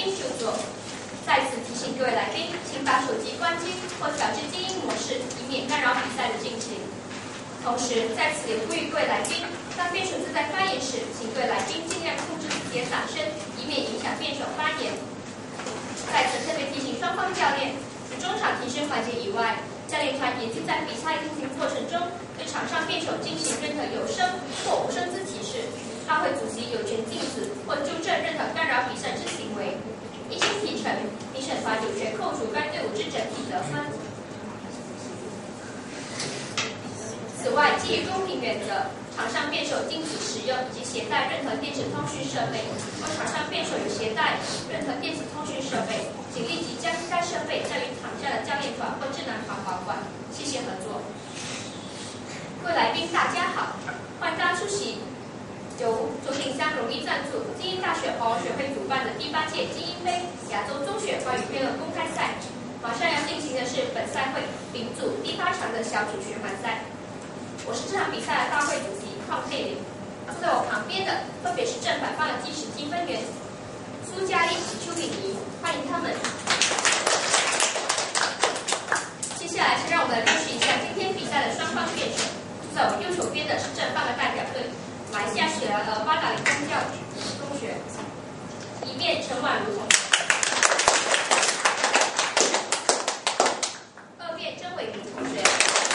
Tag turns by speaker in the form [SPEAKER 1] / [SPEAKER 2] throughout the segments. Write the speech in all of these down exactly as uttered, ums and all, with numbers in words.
[SPEAKER 1] 宾就座。在此提醒各位来宾，请把手机关机或调至静音模式，以免干扰比赛的进行。同时，在此也呼吁各位来宾，当辩手自在发言时，请各位来宾尽量控制自己的掌声，以免影响辩手发言。在此特别提醒双方教练，除中场提升环节以外，教练团也在比赛进行过程中对场上辩手进行任何有声或无声字提示，大会主席有权禁止或纠正任何干扰比赛之行为。一经提成，评审团有权扣除该队伍之整体得分。此外，基于公平原则，场上辩手禁止使用及携带任何电子通讯设备，或场上辩手有携带任何电子通讯设备，请立即将该设备交于场下的教练团或智能团保管。谢谢合作。各位来宾，大家好，欢迎大家出席由左鼎乡荣誉赞助、精英大学华文学会主办的第八届精英杯亚洲中学华语辩论公开赛。马上要进行的是本赛会丙组第八场的小组循环赛。我是这场比赛的大会主席邝佩玲，坐在我旁边的分别是正反方的计时积分员苏嘉丽及邱敏仪，欢迎他们。接下来，先让我们来认识一下今天比赛的双方辩手。坐在我右手边的是正方的代表队，马来西亚雪兰莪八达岭公教中学，一辩陈婉如同学，二辩曾伟明同学。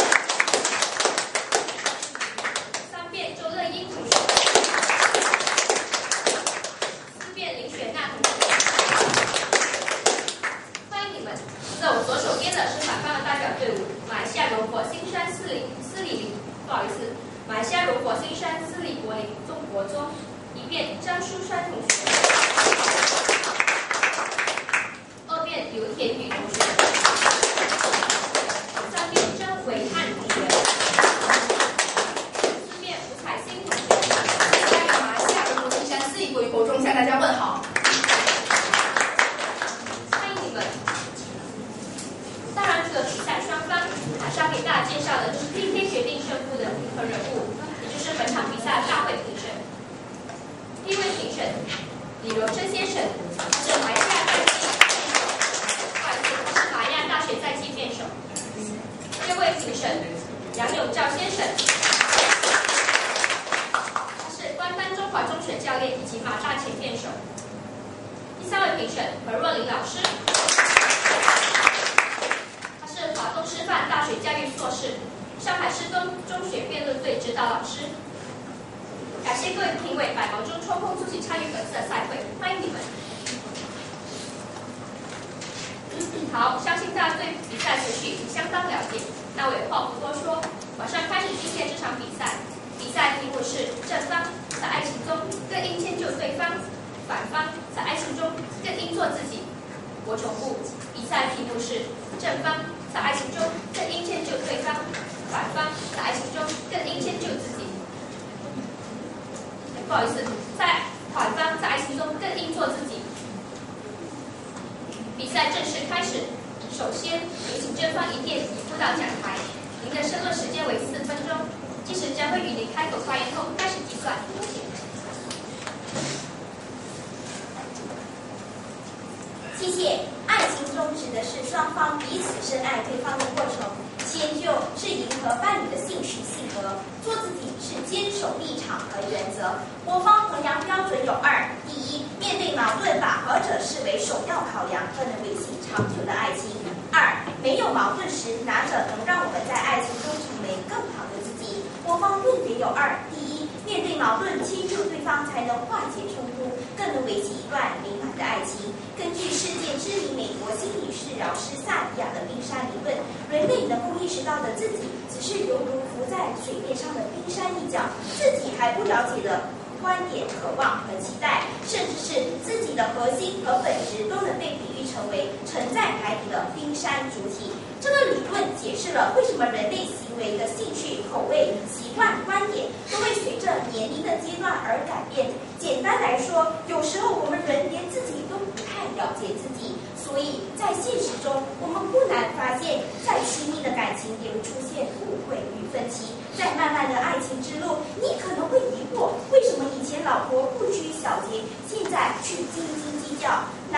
[SPEAKER 1] 不好意思，在反方在爱情中更应做自己。比赛正式开始，首先有请正方一辩移步到讲台，您的申论时间为四分钟，计时将会于您开口发言后开始计算。
[SPEAKER 2] 谢谢。爱情中指的是双方彼此深爱对方的过程，迁就是迎合伴侣的兴趣性格，做自己是坚守立场和原则。我方衡量标准有二：第一，面对矛盾把何者视为首要考量，更能维系长久的爱情；二，没有矛盾时，哪者能让我们在爱情中成为更好的自己？我方论点有二：第一，面对矛盾迁就对方，才能化解冲突，更能维系一段美满的爱情。根据世界知名美国心理师饶师萨提亚的冰山理论，人类能够意识到的自己，只是犹如浮在水面上的冰山一角，自己还不了解的观点、渴望和期待，甚至是自己的核心和本质，都能被比喻成为沉在海底的冰山主体。这个理论解释了为什么人类行为的兴趣、口味、习惯、观点都会随着年龄的阶段而改变。简单来说，有时候我们人连自己都不太了解自己，所以在现实中，我们不难发现，再亲密的感情也会出现误会与分歧。在漫漫的爱情之路，你可能会疑惑，为什么以前老婆不拘小节，现在却斤斤计较？难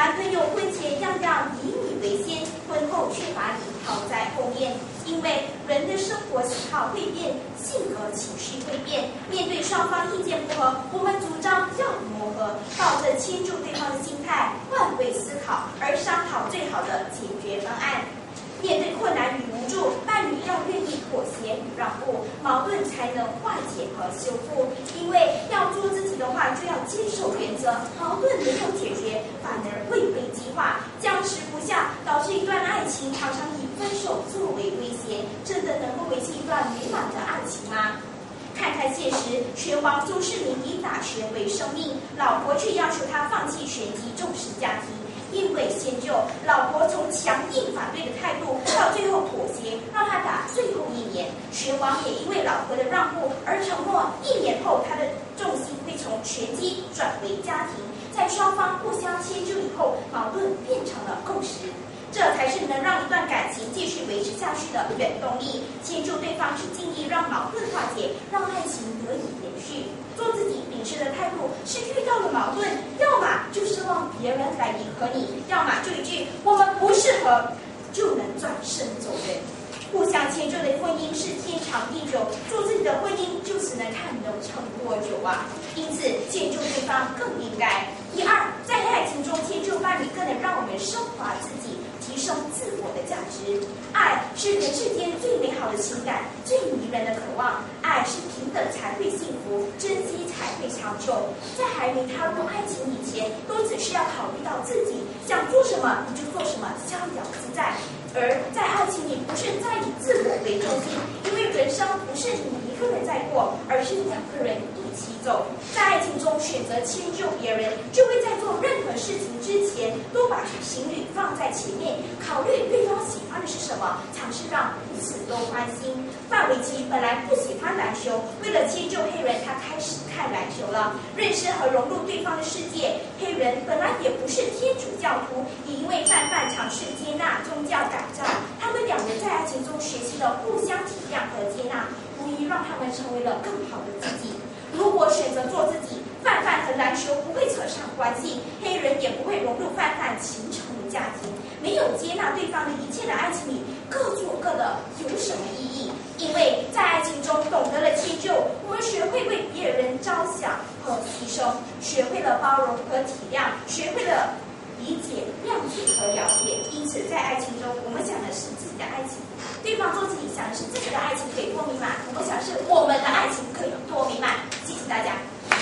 [SPEAKER 2] 男朋友婚前样样以你为先，婚后却把你抛在后面。因为人的生活喜好会变，性格情绪会变，面对双方意见不合，我们主张要磨合，抱着牵住对方的心态，换位思考，而商讨最好的解决方案。面对困难与无助，伴侣要愿意妥协与让步，矛盾才能化解和修复。因为要做自己的话，就要坚守原则，矛盾没有解决，反而会被激化，僵持不下，导致一段爱情常常以分手作为威胁。真的能够维系一段美满的爱情吗？看看现实，拳王邹市明以打拳为生命，老婆却要求他放弃拳击，重视家庭。因为先救，老婆从强硬反对的态度到最后妥协，让他打最后一年。拳王也因为老婆的让步而承诺，一年后他的重心会从拳击转为家庭。在双方互相迁就以后，矛盾变成了共识。这才是能让一段感情继续维持下去的原动力。牵住对方是尽力让矛盾化解，让爱情得以延续。做自己秉持的态度是遇到了矛盾，要么就奢望别人来迎合你，要么就一句我们不适合，就能转身走人。互相迁就的婚姻是天长地久，做自己的婚姻就只能看能撑多久啊！因此，迁就对方更应该。一二，在爱情中迁就伴侣，更能让我们升华自己，提升自我的价值。爱是人世间最美好的情感，最迷人的渴望。爱是平等才会幸福，珍惜才会长久。在还没踏入爱情以前，都只是要考虑到自己想做什么你就做什么，逍遥自在。而在爱情里，不是在以自我为中心，因为人生不是你一个人在过，而是两个人一起走。在爱情中选择迁就别人，就会在做任何事情之前，都把情侣放在前面，考虑对方喜欢的是什么，尝试让彼此都欢心。范玮琪本来不喜欢篮球，为了迁就黑人，他开始看篮球了，认识和融入对方的世界。黑人本来也不是天主教徒，也因为范范尝试接纳宗教改造，他们两人在爱情中学习了互相体谅和接纳，无疑让他们成为了更好的自己。如果选择做自己，范范和篮球不会扯上关系，黑人也不会融入范范形成的家庭。没有接纳对方的一切的爱情里，各做各的有什么意义？因为在爱情中懂得了迁就，我们学会为别人着想和牺牲，学会了包容和体谅，学会了理解、谅解和了解。因此，在爱情中，我们想的是自己的爱情，对方做自己想的是自己的爱情可以多美满，我们想的是我们的爱情可以多美满。谢谢大家。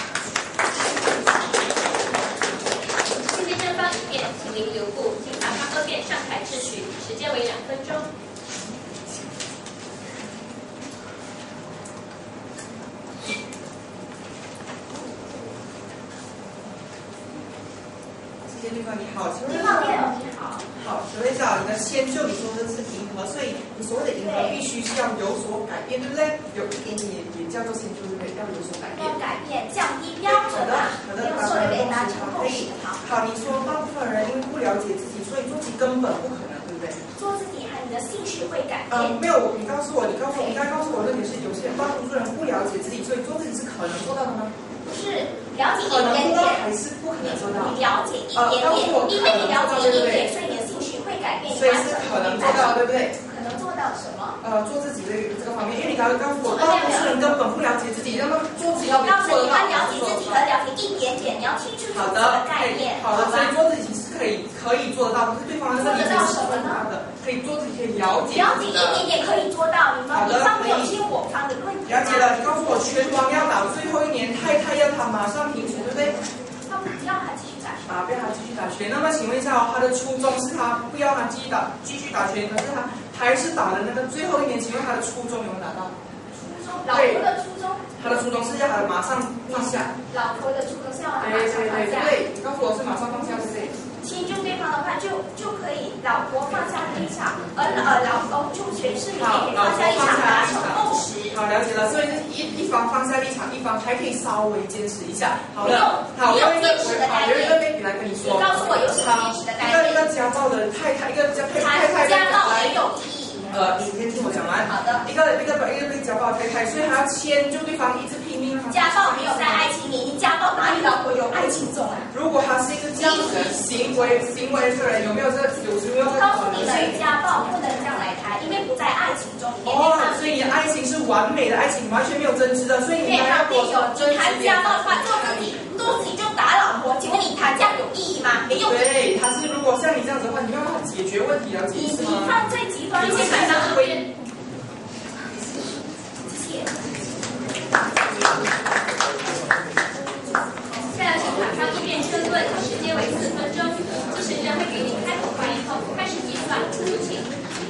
[SPEAKER 1] 谢谢正方一辩，请您留步，请法官二辩上台质询，时间为两分钟。
[SPEAKER 3] 律官你好，请问
[SPEAKER 2] 律官你好，
[SPEAKER 3] 好，请问一下，你的迁就你说的是迎合，所以你所谓的迎合必须是要有所改变，对不对？有一点点也叫做迁就，对不对？要有所改变。
[SPEAKER 2] 要改变，降低标准啊，
[SPEAKER 3] 好的，
[SPEAKER 2] 好的，说的给大家可以。
[SPEAKER 3] 好，你说大部分人因为不了解自己，所以做自己根本不可能，对不对？
[SPEAKER 2] 做自己和你的兴趣会改变。
[SPEAKER 3] 嗯，没有，你告诉我，你告诉我，你刚才告诉我的点是，有些人大多数人不了解自己，所以做自己是可能做到的吗？
[SPEAKER 2] 不是了解一点点，
[SPEAKER 3] 还是不可能做到？
[SPEAKER 2] 你了解一点点，因为你了解一点点，所以你的兴趣会改变。
[SPEAKER 3] 所以是可能做到，对不对？
[SPEAKER 2] 可能做到什么？
[SPEAKER 3] 呃，做自己的这个方面，因为你刚刚告诉我，大多数人根本不了解自己，那么做自己要做
[SPEAKER 2] 告诉你，他了解自己和了解一点点，你要清楚自己的概念。
[SPEAKER 3] 好的，所以做自己是可以可以做得到，可是对方的理解是不一样的。可以做自己，可以了解。
[SPEAKER 2] 了解一点点可以做到，你们你方没有听我方的论点。
[SPEAKER 3] 了解了，你告诉我，拳王要打最后一年，太太要他马上停拳，对不对？
[SPEAKER 2] 他不要他继续打拳。
[SPEAKER 3] 啊，不要他继续打拳。那么请问一下哦，他的初衷是他不要他继续打继续打拳，可是他还是打了那个最后一年，请问他的初衷有没有达到？
[SPEAKER 2] 初衷，老婆的初衷。
[SPEAKER 3] 他的初衷是要他马上放下。
[SPEAKER 2] 老婆的初衷是要他马上放下。
[SPEAKER 3] 对，你告诉我是马上放下，对不对？
[SPEAKER 2] 迁就对方的话，就就可以老婆放下立场，而呃老公就全是你也可以放下立场，达成共识。
[SPEAKER 3] 好，了解了。所以一一方放下立场，一方还可以稍微坚持一下。好的，好，我有一个好，有一个类比来跟你说。
[SPEAKER 2] 你告诉我有什么坚持的概念？
[SPEAKER 3] 一个家暴的太太，一个家太太
[SPEAKER 2] 家暴没有意义。
[SPEAKER 3] 呃，你先听我讲完。
[SPEAKER 2] 好的。
[SPEAKER 3] 一个一个一个被家暴的太太，所以还要迁就对方，一直拼明明
[SPEAKER 2] 家暴没有在爱情里，你家暴哪里老婆有爱情中啊？
[SPEAKER 3] 如果他是一个这样子的行为行为的这个人，有没有这有没有这个
[SPEAKER 2] 告诉你们，
[SPEAKER 3] 可能性？
[SPEAKER 2] 家暴不能这样来谈，因为不在爱情中。
[SPEAKER 3] 哦，所以你的爱情是完美的爱情，完全没有争执的，所以你们要多少争执？
[SPEAKER 2] 你谈家暴的话，做自己，做自己就打老婆，请问你谈这样有意义吗？没有。
[SPEAKER 3] 对，他是如果像你这样子的话，你没有办法解决问题了，
[SPEAKER 2] 你
[SPEAKER 3] 是吗？
[SPEAKER 2] 你放最极端一些买到这边。谢谢。
[SPEAKER 1] 再来请场上一辩争论，时间为四分钟，计时人会给您开口发言后开始计算，有请。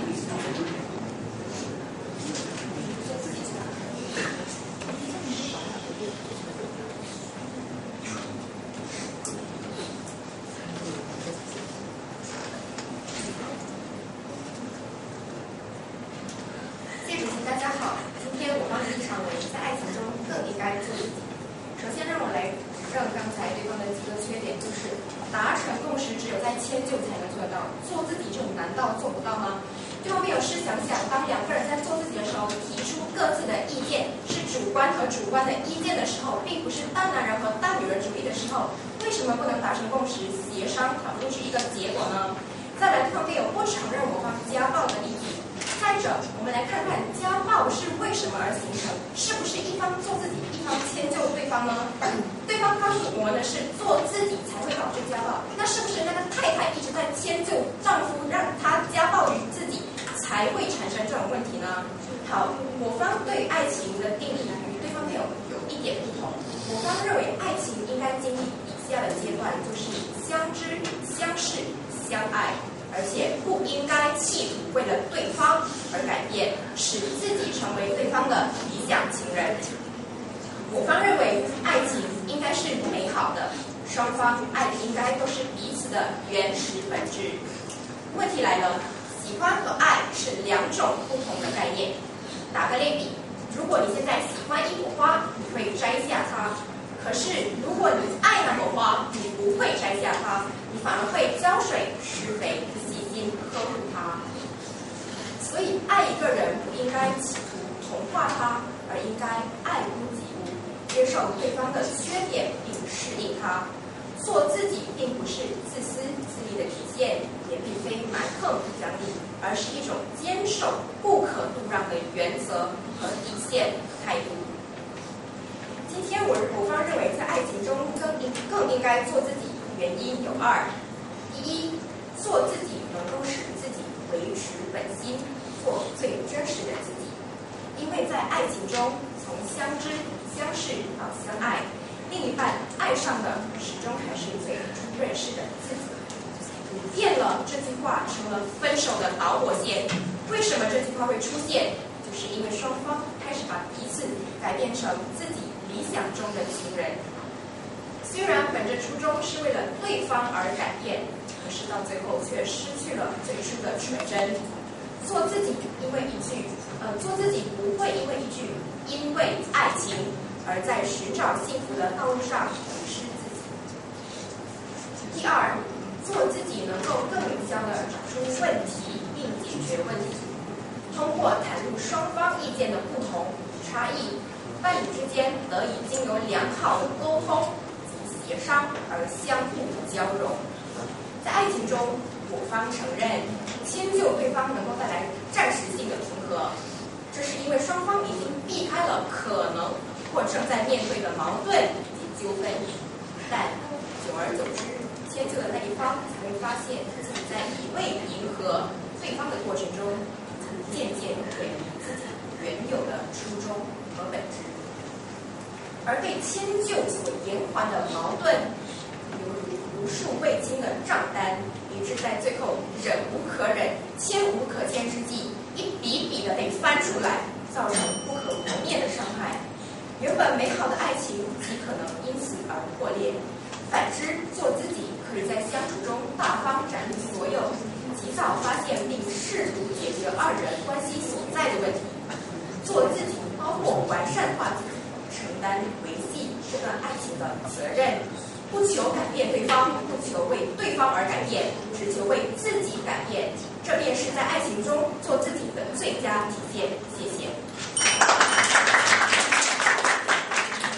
[SPEAKER 4] 谢主席，大家好。今天我方的立场为，在爱情中更应该做自己。首先，让我来指正刚才对方的几个缺点，就是达成共识只有在迁就才能做到，做自己这种难道做不到吗？对方没有试想想，当两个人在做自己的时候，提出各自的意见，是主观和主观的意见的时候，并不是大男人和大女人主义的时候，为什么不能达成共识、协商讨论出一个结果呢？再来，对方没有不承认我方家暴的例子。再者，我们来看看家暴是为什么而形成？是不是一方做自己，一方迁就对方呢？对方告诉我们的是做自己才会导致家暴，那是不是那个太太一直在迁就丈夫，让他家暴于自己，才会产生这种问题呢？好，我方对爱情的定义与对方没有有一点不同。我方认为爱情应该经历以下的阶段，就是相知、相识、相爱。而且不应该企图为了对方而改变，使自己成为对方的理想情人。我方认为，爱情应该是美好的，双方爱的应该都是彼此的原始本质。问题来了，喜欢和爱是两种不同的概念。打个类比，如果你现在喜欢一朵花，你会摘下它；可是如果你爱那朵花，你不会摘下它，你反而会浇水、施肥。呵护他，所以爱一个人不应该企图同化他，而应该爱屋及乌，接受对方的缺点并适应他。做自己并不是自私自利的体现，也并非蛮横不讲理，而是一种坚守不可度让的原则和底线态度。今天我我方认为，在爱情中更应更应该做自己，原因有二：第一，做自己能够使自己维持本心，做最真实的自己。因为在爱情中，从相知、相识到相爱，另一半爱上的始终还是最初认识的自己。变了这句话成了分手的导火线。为什么这句话会出现？就是因为双方开始把彼此改变成自己理想中的情人。虽然本着初衷是为了对方而改变，可是到最后却失去了最初的纯真。做自己，因为一句，呃，做自己不会因为一句“因为爱情”而在寻找幸福的道路上迷失自己。第二，做自己能够更有效地找出问题并解决问题。通过袒露双方意见的不同差异，伴侣之间得以经由良好的沟通及协商而相互交融。在爱情中，我方承认迁就对方能够带来暂时性的平和，这是因为双方已经避开了可能或正在面对的矛盾以及纠纷。但久而久之，迁就的那一方才会发现自己在一味迎合对方的过程中，曾渐渐远离自己原有的初衷和本质，而被迁就所延缓的矛盾，犹如无数未清的账单，以致在最后忍无可忍、迁无可迁之际，一笔笔的被翻出来，造成不可磨灭的伤害。原本美好的爱情极可能因此而破裂。反之，做自己可以在相处中大方展露所有，及早发现并试图解决二人关系所在的问题。做自己包括完善化自己，承担维系这段爱情的责任，不求改变对方，不求为对方而改变，只求为自己改变。这便是在爱情中做自己的最佳体现。谢谢。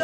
[SPEAKER 2] 钟。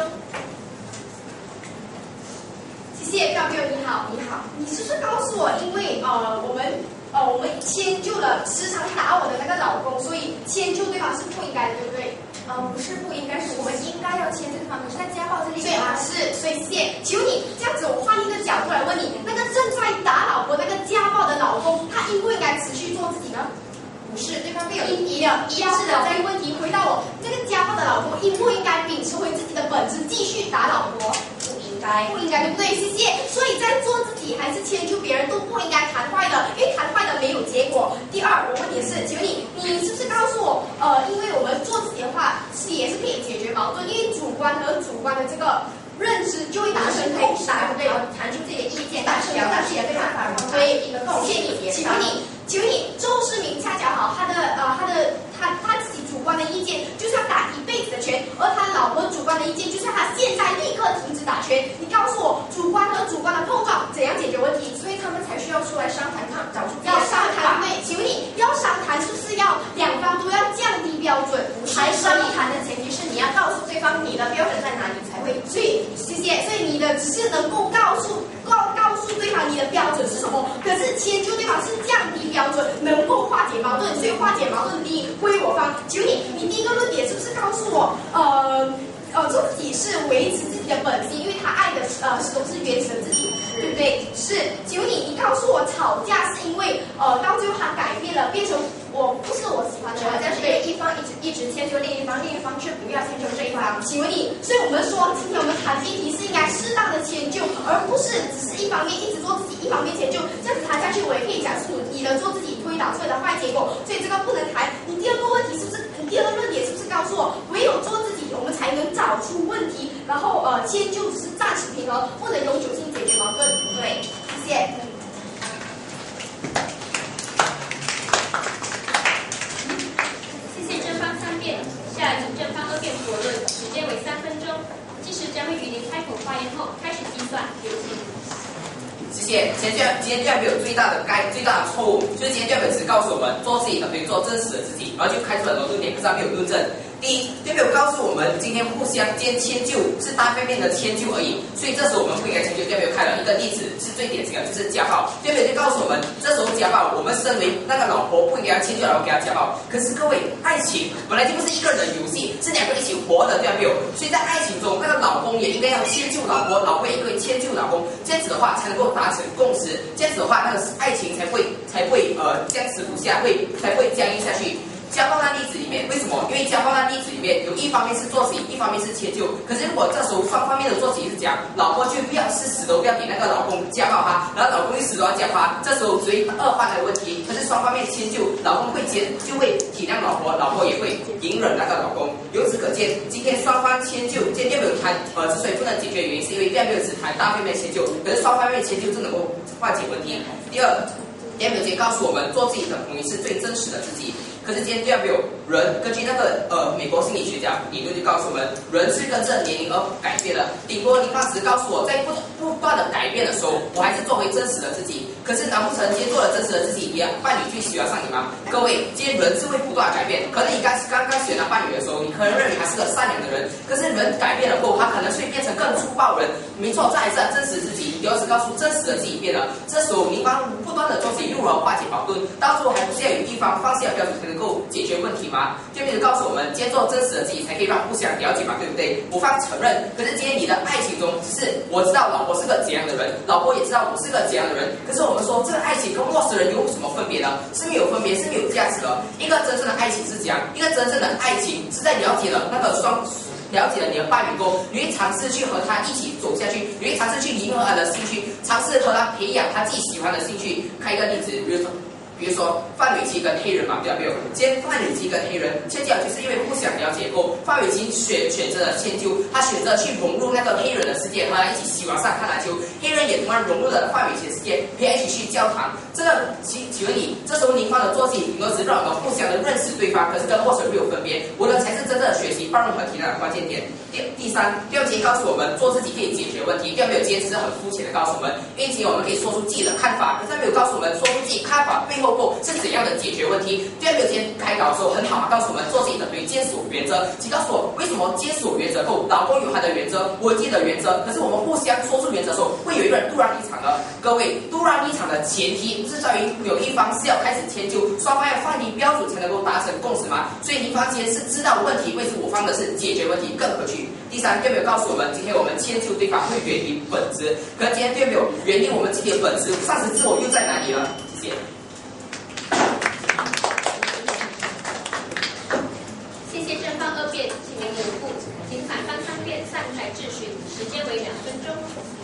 [SPEAKER 4] 谢谢赵彪，你好，你好，你是不是告诉我，因为呃我们呃我们迁就了时常打我的那个老公，所以迁就对方是不应该的，对不对？
[SPEAKER 2] 呃，不是不应该，是我们应该要迁就对方，可是在家暴这里
[SPEAKER 4] 对啊，是，所以谢谢。求你这样子，我换一个角度来问你，那个正在打老婆、那个家暴的老公，他应不应该持续做自己呢？不是，对方会有应疑的，一样是的。这个问题回到我，这个家暴的老公应不应该秉持回自己的本质，继续打老婆？
[SPEAKER 2] 不应该，
[SPEAKER 4] 不应该，对不对？谢谢。所以在做自己还是迁就别人都不应该谈坏的，因为谈坏的没有结果。第二，我问你的是，请问你，你是不是告诉我，呃，因为我们做自己的话，是也是可以解决矛盾，因为主观和主观的这个认知就会达成共识，对不对？
[SPEAKER 2] 谈出自己的意见，
[SPEAKER 4] 达成达成的看法，对一个共识。谢谢你，请问你，请问你，周世明恰恰好，他的呃，他的他他自己主观的意见就是要打一辈子的拳，而他老婆主观的意见就是他现在立刻停止打拳。你告诉我，主观和主观的碰撞怎样解决问题？
[SPEAKER 2] 所以他们才需要出来商谈，看找出
[SPEAKER 4] 要商谈，对？请问你要商谈，是不是要两方都要降低标准？
[SPEAKER 2] 不是商谈的前提是你要告诉对方你的标准在哪里才会。
[SPEAKER 4] 所以谢谢，所以你的只是能够告诉告告诉对方你的标准是什么，可是迁就对方是降低标准，能够化解矛盾，所以化解矛盾第一归我方。请问你，你第一个论点是不是告诉我，呃？呃，做自己是维持自己的本性，因为他爱的呃始终是原始的自己，对不对？是。请问你，你告诉我吵架是因为呃到最后他改变了，变成我不是我喜欢的人，
[SPEAKER 2] 吵架是因为一方一直一直迁就另一方，另一方却不要迁就这一方。
[SPEAKER 4] 请问你，所以我们说今天我们谈议题是应该适当的迁就，而不是只是一方面一直做自己，一方面迁就，这样子谈下去，我也可以讲出你的做自己推导出来的坏结果，所以这个不能谈。你第二个问题是不是？你第二个论点是不是告诉我，唯有做自己，我们才能找出问题，然后呃迁就只是暂时平衡，不能永久性解决矛盾？对，谢谢。
[SPEAKER 1] 谢谢正方三辩，下请正方二辩驳论，时间为三分钟，计时将会于您开口发言后开始计算，有请。
[SPEAKER 5] 谢谢。今天今天教表有最大的该最大的错误，就是今天教表只告诉我们做自己等于做真实的自己，然后就开出了很多论点，可是他没有论证。第一，教表告诉我们今天互相间迁就是单方面的迁就而已，所以这时候我们不应该迁就。教表开了一个例子是最典型的，就是家暴。教表就告诉我们，这时候家暴，我们身为那个老婆不应该迁就老婆给他家暴。可是各位，爱情本来就不是一个人的游戏，是两个人一起活的，对不对？所以在爱情中，那个老公也应该要迁就老婆，老婆也应该迁就老公，这样子的话才能够达成共识，这样子的话，那个爱情才会才会呃僵持不下，会才会僵硬下去。家暴那例子里面，为什么？因为家暴那例子里面有一方面是做自己，一方面是迁就。可是如果这时候双方面的做自己是讲，老婆就不要是死都不要给那个老公家暴他，然后老公又死都要家暴他，这时候只会恶化的问题。可是双方面迁就，老公会接就会体谅老婆，老婆也会隐忍那个老公。由此可见，今天双方迁就，今天没有谈呃之所以不能解决的原因，是因为并没有只谈单方面迁就，可是双方面迁就就能够化解问题。第二，第二表节告诉我们，做自己等于是最真实的自己。可是今天第二没有人根据那个呃美国心理学家理论就告诉我们，人是跟着年龄而改变的。顶多你当时告诉我，在不不断的改变的时候，我还是作为真实的自己。可是难不成今天做了真实的自己，也伴侣就喜欢上你吗？各位，今天人是会不断改变。可能你刚刚刚选了伴侣的时候，你可能认为他是个善良的人，可是人改变了后，他可能会变成更粗暴人。没错，这还是真实自己。由此告诉真实的自己变了，这时候你方不断的做自己，又如何化解矛盾？到最后还不是要有一方放下标准才能够解决问题吗？就变成告诉我们，今天做真实的自己，才可以让互相了解嘛，对不对？我方承认，可是今天你的爱情中，只是我知道老婆是个怎样的人，老婆也知道我是个怎样的人，可是我们说这个爱情跟陌生人有什么分别呢？是没有分别，是没有价值的。一个真正的爱情是怎样？一个真正的爱情是在了解了那个双。了解了你的伴侣后，你会尝试去和他一起走下去，你会尝试去迎合他的兴趣，尝试和他培养他自己喜欢的兴趣。开一个例子，比如说。比如说范玮琪跟黑人嘛，对吧？没有，今天范玮琪跟黑人迁就，就是因为互相了解后，范玮琪选选择了迁就，他选择去融入那个黑人的世界，和他一起喜欢上看篮球，黑人也同样融入了范玮琪的世界，陪他一起去教堂。这个请请问你，这时候您方的做自己，顶多只让我们互相的认识对方，可是跟陌生人没有分别，我们才是真正的学习包容和体谅的关键点。第第三，第二节告诉我们，做自己可以解决问题。第二没有，今天只是很肤浅的告诉我们，因为今天我们可以说出自己的看法，可是他没有告诉我们说出自己看法背后后过是怎样的解决问题。第二个，今天开导的时候很好，告诉我们做自己的对坚守原则，请告诉我为什么坚守原则后，老公有他的原则，我自己的原则，可是我们互相说出原则的时候，会有一个人突然离场的。各位，突然离场的前提不是在于有一方是要开始迁就，双方要放低标准才能够达成共识吗？所以一方今天是知道问题，为什么我方的是解决问题更可取。第三，对没有告诉我们，今天我们迁就对方会远离本质，可是今天对没有远离我们自己的本质，丧失自我又在哪里呢？谢谢。
[SPEAKER 1] 谢谢正方二辩，请为留步，请反方三辩散台质询，时间为两分钟。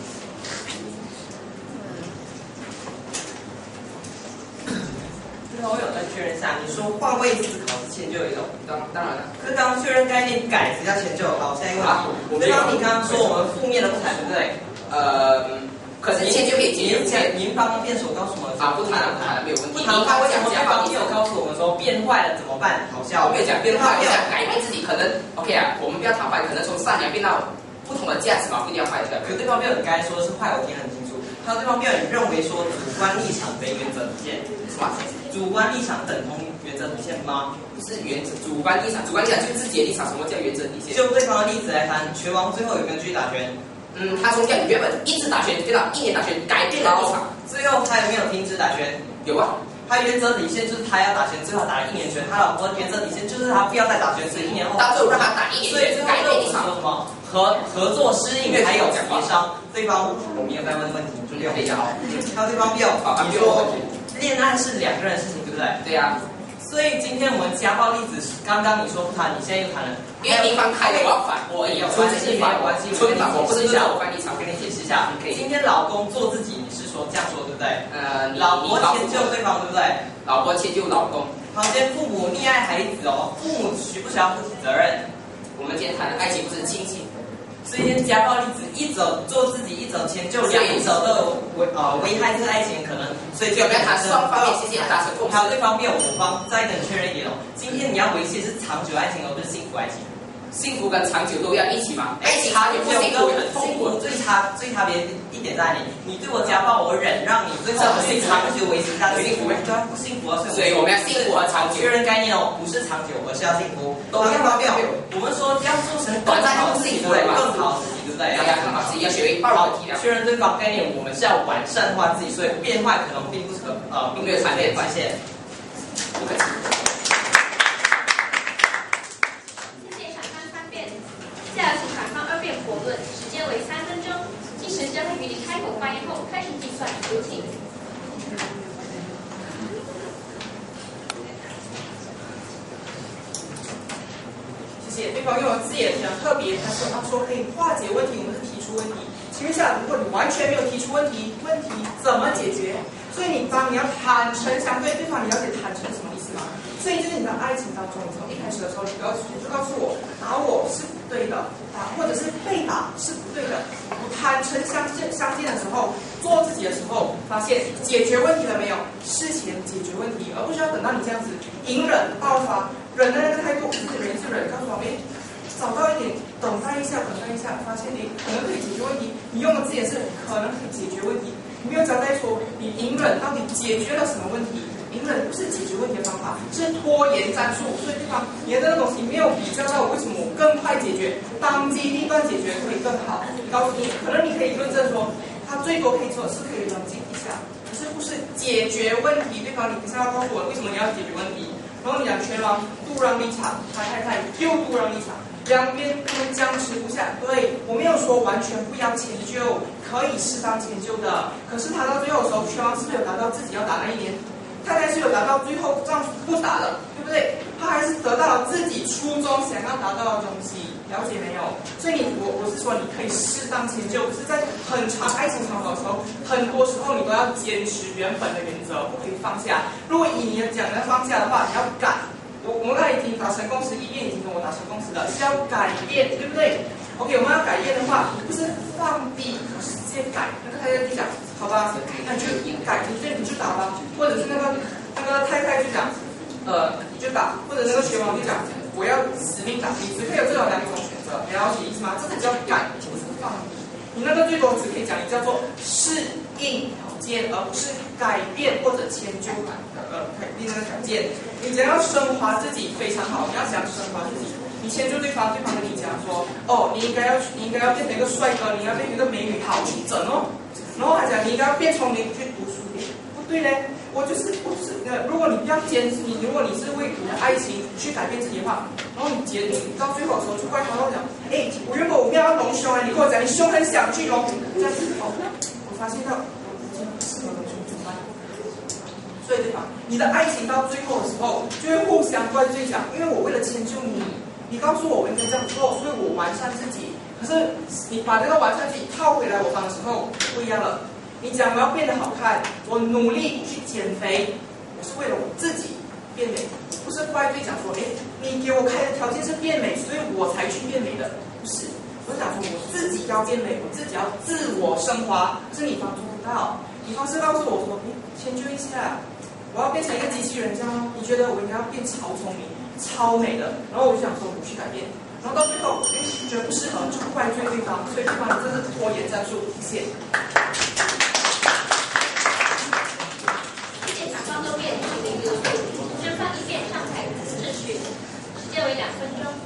[SPEAKER 3] 我有在确认一下，你说换位思考是迁就一种，
[SPEAKER 5] 当当然了，
[SPEAKER 3] 可是刚刚确认概念改词叫迁就。好，下一个问题。
[SPEAKER 5] 我
[SPEAKER 3] 对方你刚刚说我们负面的不谈，对不对？
[SPEAKER 5] 呃，可是迁就可以解决。
[SPEAKER 3] 您方辩手告诉我们
[SPEAKER 5] 啊，不谈了，不谈了，没有问题。
[SPEAKER 3] 不谈的话，为什么对方没有告诉我们说变坏了怎么办？好笑。
[SPEAKER 5] 我没有讲变坏，我讲改变自己，可能 OK 啊，我们不要谈坏，可能从善良变到不同的价值嘛，不一定要坏的。
[SPEAKER 3] 可对方辩手刚才说的是坏，我听得很清楚。他对方辩手认为说主观立场为原则底线，是吧？主观立场等同原则底线吗？
[SPEAKER 5] 不是原则，主观立场，主观立场就是自己的立场。什么叫原则底线？
[SPEAKER 3] 就对方的例子来谈，拳王最后有没有继续打拳？
[SPEAKER 5] 嗯，他从原原本一直打拳，变到一年打拳，改变了立场。
[SPEAKER 3] 最后他有没有停止打拳？
[SPEAKER 5] 有啊。
[SPEAKER 3] 他原则底线就是他要打拳，最后打了一年拳。他老婆原则底线就是他不要再打拳，所以一年后
[SPEAKER 5] 到最后让他打一年拳，
[SPEAKER 3] 所以最后
[SPEAKER 5] 改变立场。
[SPEAKER 3] 说什么？合合作适应还有协商。对方我没有在问问题，就六
[SPEAKER 5] 可以讲哦。
[SPEAKER 3] 还有对方辩手，你说恋爱是两个人的事情，对不对？
[SPEAKER 5] 对呀。
[SPEAKER 3] 所以今天我们家暴例子，刚刚你说不谈，你现在又谈了。
[SPEAKER 5] 因为对方开了，我要反驳，也有关系，没有关系。
[SPEAKER 3] 所以
[SPEAKER 5] 反驳不是我翻立场，
[SPEAKER 3] 我跟你解释一下。可以。今天老公做自己，你是说这样说对不对？
[SPEAKER 5] 呃，
[SPEAKER 3] 老婆迁就对方对不对？
[SPEAKER 5] 老婆迁就老公。
[SPEAKER 3] 旁边父母溺爱孩子哦，父母需不需要负起责任？
[SPEAKER 5] 我们今天谈的爱情不是亲情。
[SPEAKER 3] 所以今天家暴例子一走做自己，一走迁就，两者都有危呃危害这个爱情可能，所以就
[SPEAKER 5] 要跟他双方面谢谢达成共识。
[SPEAKER 3] 还有对方面，我方再跟你确认一点哦，今天你要维系的是长久爱情，而不是幸福爱情。
[SPEAKER 5] 幸福跟长久都要一起吗？爱情
[SPEAKER 3] 差
[SPEAKER 5] 也不幸福，很痛苦。
[SPEAKER 3] 最差最差别一点在你，你对我家暴，我忍让你，最后可以长久维持下去。幸福对啊，不幸福啊，
[SPEAKER 5] 所以我们要幸福和长久。
[SPEAKER 3] 确认概念哦，不是长久，而是要幸福。都要发表。我们说要做成
[SPEAKER 5] 短暂又幸福，
[SPEAKER 3] 更好自己，对不对？
[SPEAKER 5] 大家更好自己要学会包容体谅。
[SPEAKER 3] 确认对方概念，我们是要完善化自己，所以变坏可能并不可呃，并没有产生关系。
[SPEAKER 5] 不客气。
[SPEAKER 1] 下请反方二辩驳论，时间为三分钟。计时将会于你开口发言后开始计算，有请。
[SPEAKER 3] 谢谢。对方用的字眼比较特别，他说他说可以化解问题，我们是提出问题。请问一下，如果你完全没有提出问题，问题怎么解决？所以你当你要坦诚相对，对方你了解坦诚什么意思吗？所以就是你的爱情当中，你从一开始的时候，你告诉就告诉我，打我是不对的，打或者是被打是不对的。我坦诚相见相见的时候，做自己的时候，发现解决问题了没有？事前解决问题，而不需要等到你这样子隐忍爆发，忍的那个态度，是忍是忍，告诉我，哎，找到一点，等待一下，等待一下，发现哎可能可以解决问题。你用的字也是可能可以解决问题，你没有交代说你隐忍到底解决了什么问题。隐忍不是解决问题的方法，是拖延战术。所以对方你的那个东西没有比较到为什么我更快解决，当机立断解决会更好。告诉你，可能你可以论证说，他最多可以做的是可以冷静一下，可是不是解决问题。对方你不是要告诉我为什么你要解决问题？然后你讲拳王杜让立场，他太太又杜让立场，两边他们僵持不下。对，我没有说完全不要迁就，可以适当迁就的。可是他到最后的时候，拳王是不是有达到自己要打那一年？太太是有达到最后丈夫不打了，对不对？他还是得到了自己初衷想要达到的东西，了解没有？所以你我我是说你可以适当迁就，可是在很长爱情长跑的时候，很多时候你都要坚持原本的原则，不可以放下。如果以你的讲的放下的话，你要改。我我们刚才已经达成共识，一辩已经跟我达成共识了，是要改变，对不对 ？OK， 我们要改变的话，不是放低，直接改。那个太太就讲，好吧，那你就改，你就你就打吧，或者是那个那个太太就讲，呃，你就打，或者那个拳王就讲，我要死命打，你只可以有这种两种选择，你了解意思吗？这个叫改，不是放低。你那个最多只可以讲，你叫做适应挑战。 件，而不是改变或者迁就呃改变那个条件。你只要升华自己非常好，你要想升华自己。你迁就对方，对方跟你讲说，哦，你应该要你应该要变成一个帅哥，你应该变成一个美女，好去整哦。然后还讲你应该要变聪明，去读书。不对嘞，我就是我就是呃，如果你不要坚持，你如果你是为你的爱情去改变自己的话，然后你结你到最后的时候就怪他，然后讲，哎，我原本我们要隆胸啊，你跟我讲你胸很小，去隆，这样子哦，我发现到我已经不适合隆胸怎么办？所以对吧？你的爱情到最后的时候就会互相怪罪讲，因为我为了迁就你。你告诉我我应该这样做，所以我完善自己。可是你把这个完善自己套回来我方的时候，不一样了。你讲我要变得好看，我努力去减肥，我是为了我自己变美，不是怪罪讲说，哎，你给我开的条件是变美，所以我才去变美的，不是。我是讲说我自己要变美，我自己要自我升华，可是你方做不到。你方是告诉我说，哎，迁就一下，我要变成一个机器人这样哦。你觉得我应该要变超聪明？超美的，然后我就想说我去改变，然后到最后哎觉得不适合，就怪罪对方，所以对方这是拖延战术，谢谢。
[SPEAKER 1] 谢谢场上周边请您留步，正方一辩上台秩序，时间为两分钟。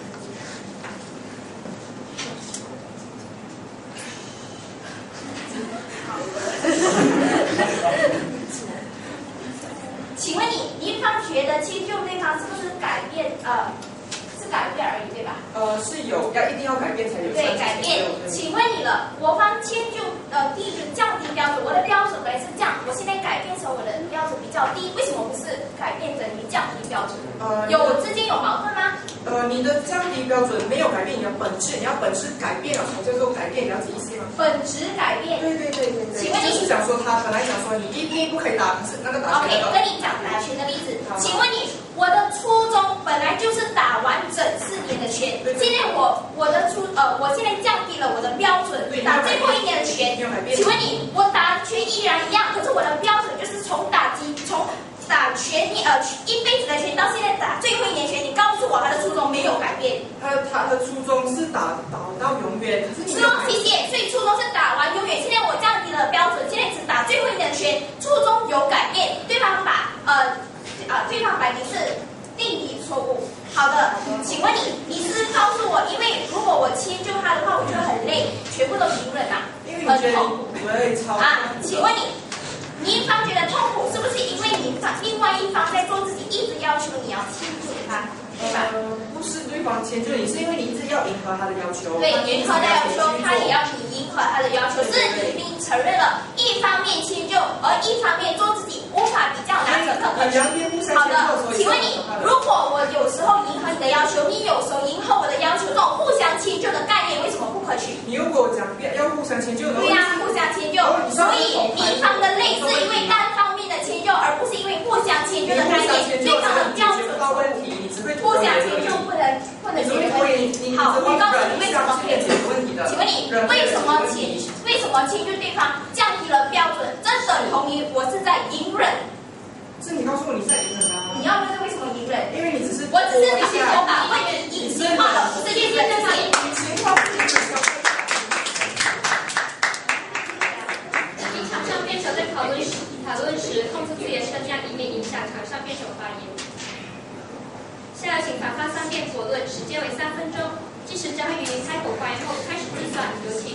[SPEAKER 2] 请问你，一方觉得迁就对方是不是改变？呃，是改变而已，对吧？
[SPEAKER 3] 呃，是有要一定要改变才有。
[SPEAKER 2] 对，改变。请问你了，我方迁就呃，第一个降低标准，我的标准本来是这样，我现在改变成我的标准比较低，为什么不是改变等于降低标准？
[SPEAKER 3] 呃，
[SPEAKER 2] 有之间有矛盾吗？
[SPEAKER 3] 呃，你的降低标准没有改变你的本质，你要本质改变了才叫做改变，了解意思吗？
[SPEAKER 2] 本质改变。
[SPEAKER 3] 对对对对对。
[SPEAKER 2] 请问你
[SPEAKER 3] 就是讲说他本来讲说你一定不可以打，可是那个打。
[SPEAKER 2] OK， 跟你讲打拳的例子。请问你，我的初中本来就是打完整四年的拳，现在我我的初呃，我现在降低了我的标准，打最后一年的拳。请问你，我打拳依然一样，可是我的标准就是从打击从。打拳呃一辈子的拳到现在打最后一年拳，你告诉我他的初衷没有改变？
[SPEAKER 3] 他他的初衷是打打到永远，可是你
[SPEAKER 2] 是哦，谢谢。所以初衷是打完永远，现在我降低了标准，现在只打最后一年拳，初衷有改变，对方把呃啊、呃、对方摆明是定义错误。好的，请问你，你是告诉我，因为如果我迁就他的话，我就很累，全部都隐忍啊，很痛苦啊。请问你？你一方觉得痛苦，是不是因为你方另外一方在做自己，一直要求你要迁就他，对吧？
[SPEAKER 3] 呃，不是对方迁就你，是因为你一直要迎合他的要求。
[SPEAKER 2] 对，迎合他的要求，他也要你迎合他的要求，是你承认了一方面迁就，而一方面做自己，无法比较，哪者更可取？好的，请问你，如果我有时候迎合你的要求，你有时候迎合我的要求，这种互相迁就的概念为什么不可取？
[SPEAKER 3] 你如果讲要互相迁就的话，
[SPEAKER 2] 对呀、啊，互相迁就，所以你方的累是因为单方面的迁就，而不是因为互相迁就的概念。对方的标准
[SPEAKER 3] 到问题，你只会
[SPEAKER 2] 互相迁就不能不能解决问题。好，我告诉你为什么可以解决问题的。请问你为什么迁为什么迁就对方降低了标准？这等同于我是在隐忍。
[SPEAKER 3] 是你告诉我你在隐忍啊？
[SPEAKER 2] 你要问为什么隐忍？
[SPEAKER 3] 因为你只是
[SPEAKER 2] 我只是把我把问题隐形化了，不是隐忍的隐
[SPEAKER 3] 形化不是
[SPEAKER 1] 场上辩手在讨论时讨论时控制自己的声量，以免影响场上辩手发言。下有请法官三辩驳论，时间为三分钟，计时将于您开口发言后开始计算，有请。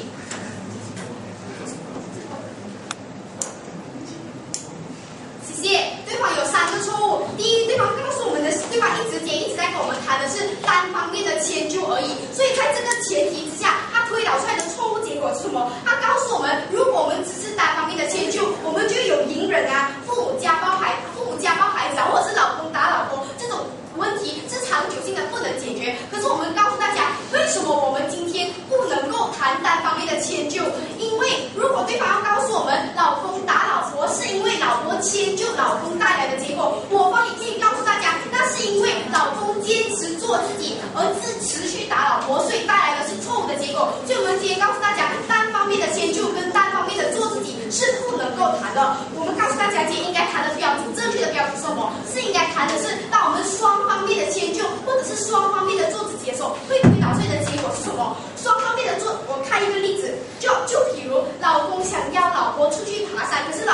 [SPEAKER 4] 谢谢。对方有三个错误。第一，对方告诉我们的，对方一直间一直在跟我们谈的是单方面的迁就而已。所以在这个前提之下，他推导出来的错误结果是什么？他告诉我们，如果我们只是单方面的迁就，我们就有隐忍啊，父母家暴孩，父母家暴孩子啊，或者是老公打老公这种问题是长久性的不能解决。可是我们告诉大家，为什么我们今天不能够谈单方面的迁就？因为如果对方要告诉我们，老公打老婆是因为老婆迁就老公带来的结果，我方也可以告诉大家，那是因为老公坚持做自己，而自持续打老婆，所以带来的是错误的结果。所以我们今天告诉大家，单方面的迁就跟单方面的做自己是不能够谈的。我们告诉大家，今天应该谈的标准，正确的标准是什么？是应该谈的是，当我们双方面的迁就，或者是双方面的做自己的时候，会推导出来的结果是什么？双方面的做，我看一个例子，就就比如老公想要老婆出去爬山，可是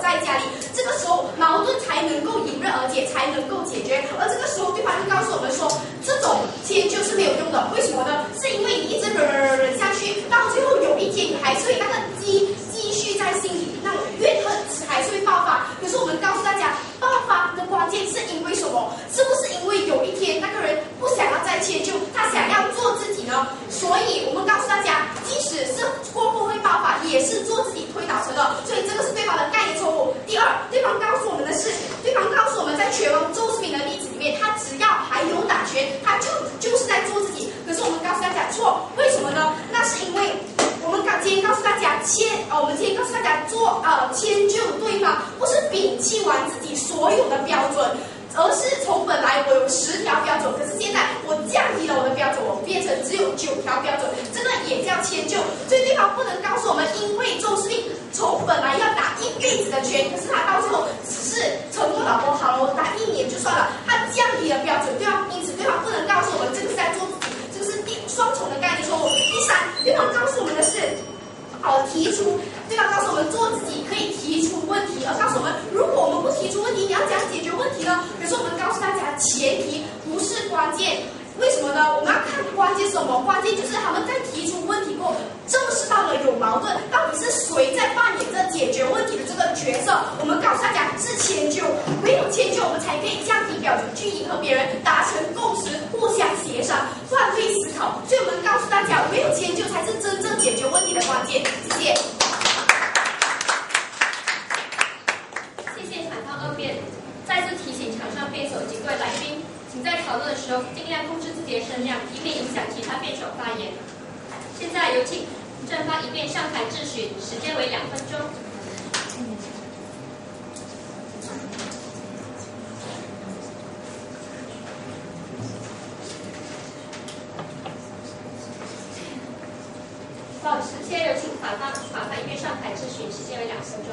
[SPEAKER 2] 在家里。这个时候矛盾才能够迎刃而解，才能够解决。而这个时候对方就告诉我们说，这种迁就是没有用的。为什么呢？是因为你一直忍忍忍忍下去，到最后有一天你还是会那个积积蓄在心里，那种怨恨还是会爆发。可是我们告诉大家，爆发的关键是因为什么？是不是因为有一天那个人不想要再迁就，他想要做自己呢？所以我们告诉大家，即使是过后会爆发，也是做自己推导成的。所以这个是对方的概念错误。第二，对方告诉我们的是，对方告诉我们在拳王周世明的例子里面，他只要还有打拳，他就就是在做自己。可是我们告诉大家错，为什么呢？那是因为我们今天告诉大家迁，呃，我们今天告诉大家做呃迁就对方，不是摒弃完自己所有的标准。而是从本来我有十条标准，可是现在我降低了我的标准，我变成只有九条标准，这个也叫迁就。所以对方不能告诉我们，因为周世命从本来要打一辈子的拳，可是他到最后只是承诺老婆好了，我打一年就算了，他降低了标准，对方因此对方不能告诉我们这个是在做自己，这个是第双重的概念错误。第三，对方告诉我们的是。哦，提出，对方告诉我们做自己可以提出问题，而告诉我们，如果我们不提出问题，你要怎样解决问题呢？可是我们告诉大家，前提不是关键。为什么呢？我们要看关键是什么？关键就是他们在提出问题过后，正视到了有矛盾，到底是谁在扮演着解决问题的这个角色？我们告诉大家是迁就，唯有迁就，我们才可以降低标准，去迎合别人，达成共识，互相协商，换位思考。所以我们告诉大家，唯有迁就才是真正解决问题的关键。谢谢。
[SPEAKER 1] 谢谢场上二辩，再次提醒场上辩手及各位来宾，请在讨论的时候尽量控制自己的声量，以免影响其他辩手发言。现在有请正方一辩上台质询，时间为两分钟。不好意思，现在有请法方法方一辩上台质询，时间为两分钟。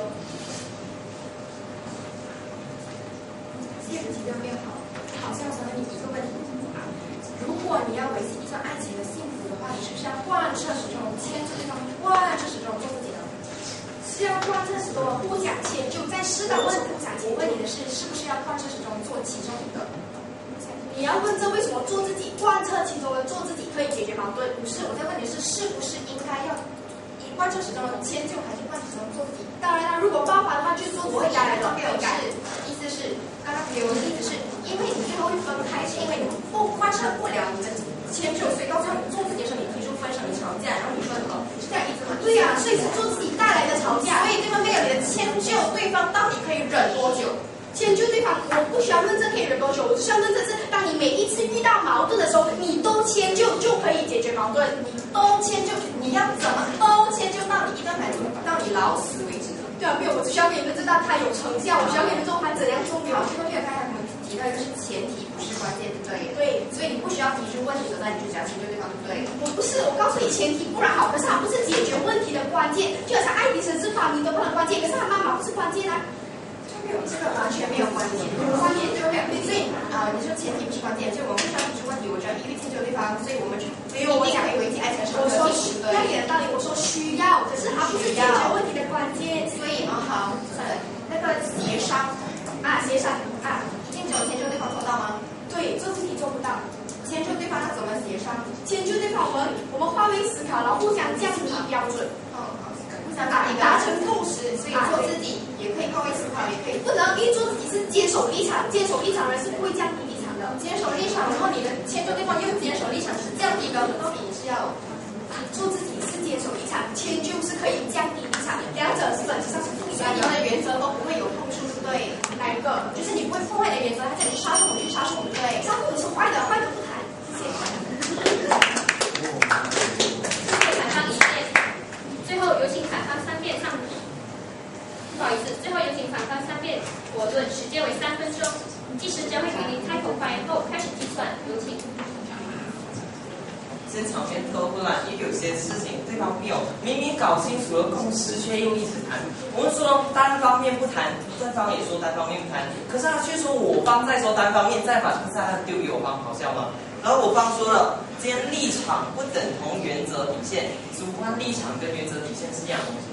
[SPEAKER 4] 谢谢提问辩好，好像想问你一个问题。如果你要维系一段爱情的幸福的话，你是不是要贯彻始终牵着对方，贯彻始终做自己呢？
[SPEAKER 2] 是要贯彻始终互相迁就，在适当问互相迁就。
[SPEAKER 4] 我问你的是，是不是要贯彻始终做其中一个？
[SPEAKER 2] 你要问这为什么做自己，贯彻其中的做自己可以解决矛盾？
[SPEAKER 4] 不是，我在问你是是不是应该要以贯彻始终的迁就，还是贯彻始终做自己？
[SPEAKER 2] 当然啦，如果爆发的话，就做自己来了，
[SPEAKER 4] 没有改。意思是，刚刚给我的意思是，因为你最后会分开，是因为你不贯彻不了你们迁就，所以到最后你做自己的时候，你提出分手，你吵架，然后你分合，是这样意思吗？
[SPEAKER 2] 对呀、啊，所以是做自己带来的吵架。
[SPEAKER 4] 所以对方没有你的迁就，对方到底可以忍多久？
[SPEAKER 2] 迁就对方，我不需要论证可以忍多久，我只需要论证是，当你每一次遇到矛盾的时候，你都迁就就可以解决矛盾。
[SPEAKER 4] 你都迁就，你要怎么都迁就到你一段感情到你老死为止？
[SPEAKER 2] 对啊，没有，我只需要给你们知道它有成效，我需要给你们做判怎样重要。
[SPEAKER 4] 这个月刚才我们提到一个是前提，不是关键，对不对？
[SPEAKER 2] 对，
[SPEAKER 4] 所以你不需要提出问题的，那你就只要迁就对方，对不对？
[SPEAKER 2] 我不是，我告诉你前提，不然好，可是它不是解决问题的关键，就好像爱迪生是发明的不能关键，可是他妈妈不是关键啊。
[SPEAKER 4] 没有，这个完全没有关系，关键对不对？所以啊、呃，你说前提不是关键，所以我们不需要提出问题，我只要一律迁就对方，所以我们就没有我想可以维系爱情的生活。
[SPEAKER 2] 我说要演的道理，我说需要，可是它不是解决问题的关键。
[SPEAKER 4] 所以啊、哦、好，算了，那个协商
[SPEAKER 2] 啊，协商啊，
[SPEAKER 4] 敬酒迁就对方做到吗？
[SPEAKER 2] 对，做自己做不到。
[SPEAKER 4] 迁就对方要怎么协商？
[SPEAKER 2] 迁就对方，我们我们换位思考，然后互相降低标准。
[SPEAKER 4] 哦，好，互相达
[SPEAKER 2] 达成共识，
[SPEAKER 4] 所以做自己也可以换位思考，也可以
[SPEAKER 2] 不能因为做自己是坚守立场，坚守立场人是不会降低立场的。
[SPEAKER 4] 坚守立场，然后你的迁就对方又坚守立场是降低标准，到底你是要
[SPEAKER 2] 做自己是坚守立场，迁就是可以降低立场，两者是本质上是不一样的。
[SPEAKER 4] 你们的原则都不会有碰触，对不对？
[SPEAKER 2] 哪一个？
[SPEAKER 4] 就是你不会破坏你的原则，他叫你杀父母去杀父母，对？
[SPEAKER 2] 杀父母是坏的，坏的不谈。谢谢。
[SPEAKER 1] 谢谢反方一辩，最后有请反方三辩上。不好意思，最后有请反方三辩驳论，时间为三分钟。计时将会于您开口发言后开始计算，有请。
[SPEAKER 6] 现场面都混乱，因为有些事情对方没有明明搞清楚了共识，却又一直谈。我们说单方面不谈，对方也说单方面不谈，可是他却说我方在说单方面，再把这个炸弹丢给我方，好笑吗？然后我方说了，今天立场不等同原则底线，主观立场跟原则底线是一样的东西吗？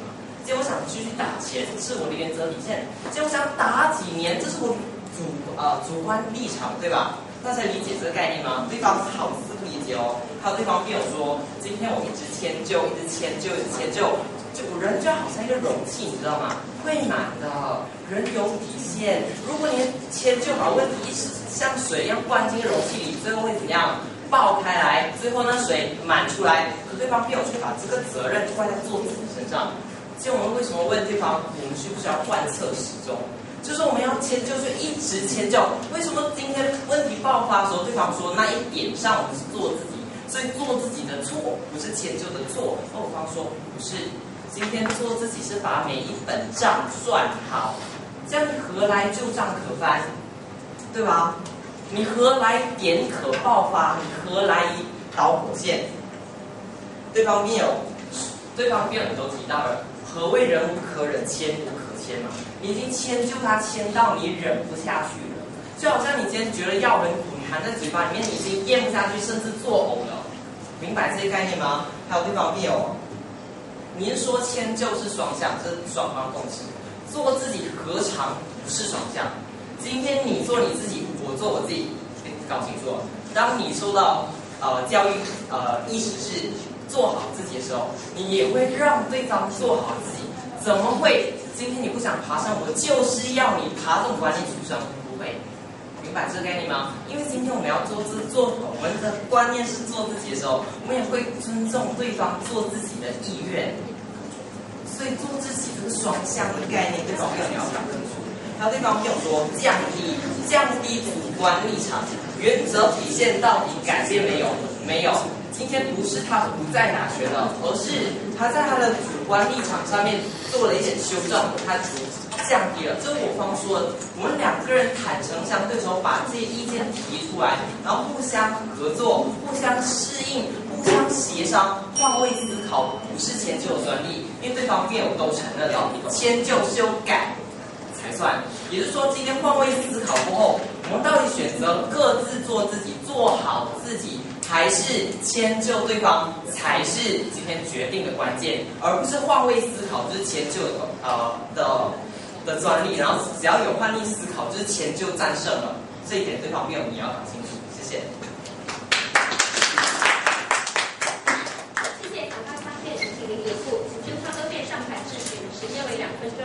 [SPEAKER 6] 今天我想继续打钱，是我的原则底线。今天我想打几年，这是我主呃主观立场，对吧？大家理解这个概念吗？对方好似不理解哦。还有对方辩友说，今天我一直迁就，一直迁就，一直迁就，就人就好像一个容器，你知道吗？会满的，人有底线。如果你迁就把问题是像水一样灌进容器里，最后会怎样？爆开来，最后呢水满出来，可对方辩友却把这个责任怪在做自己身上。今天我们为什么问对方，我们需不需要贯彻始终？就是我们要迁就，就一直迁就。为什么今天问题爆发的时候，对方说那一点上我们是做自己，所以做自己的错不是迁就的错。那我方说不是，今天做自己是把每一本账算好，这样你何来旧账可翻，对吧？你何来点可爆发？你何来导火线？对方辩友，对方辩友都提到了。何谓忍无可忍，迁无可迁嘛？你已经迁就他，迁到你忍不下去了，就好像你今天觉得药很苦，你含在嘴巴里面，你已经咽不下去，甚至作呕了。明白这些概念吗？还有对方辩友，您说迁就是双向，这是双方共识。做自己何尝不是双向？今天你做你自己，我做我自己，搞清楚。当你受到呃教育呃意识是做好自己的时候，你也会让对方做好自己。怎么会？今天你不想爬上，我就是要你爬动管理出身，不会。明白这个概念吗？因为今天我们要做自做，我们的观念是做自己的时候，我们也会尊重对方做自己的意愿。所以做自己这个双向的概念，对方辩友你要搞清楚。还有对方辩友说降低降低主观立场，原则体现到底改变没有？没有。今天不是他不再拿权了，而是他在他的主观立场上面做了一点修正，他降低了。这是我方说的，我们两个人坦诚相对的时候，把这些意见提出来，然后互相合作、互相适应、互相协商、换位思考，不是迁就的专利，因为对方辩友都承认了，迁就修改才算。也就是说，今天换位思考过后，我们到底选择各自做自己，做好自己，还是迁就对方，才是今天决定的关键，而不是换位思考就是迁就的呃的的专利，然后只要有换位思考就是迁就战胜了，这一点对方辩友你要搞清楚。谢谢。
[SPEAKER 1] 谢谢谈判方辩请您留步，请就他的辩上台质询，时间为两分钟。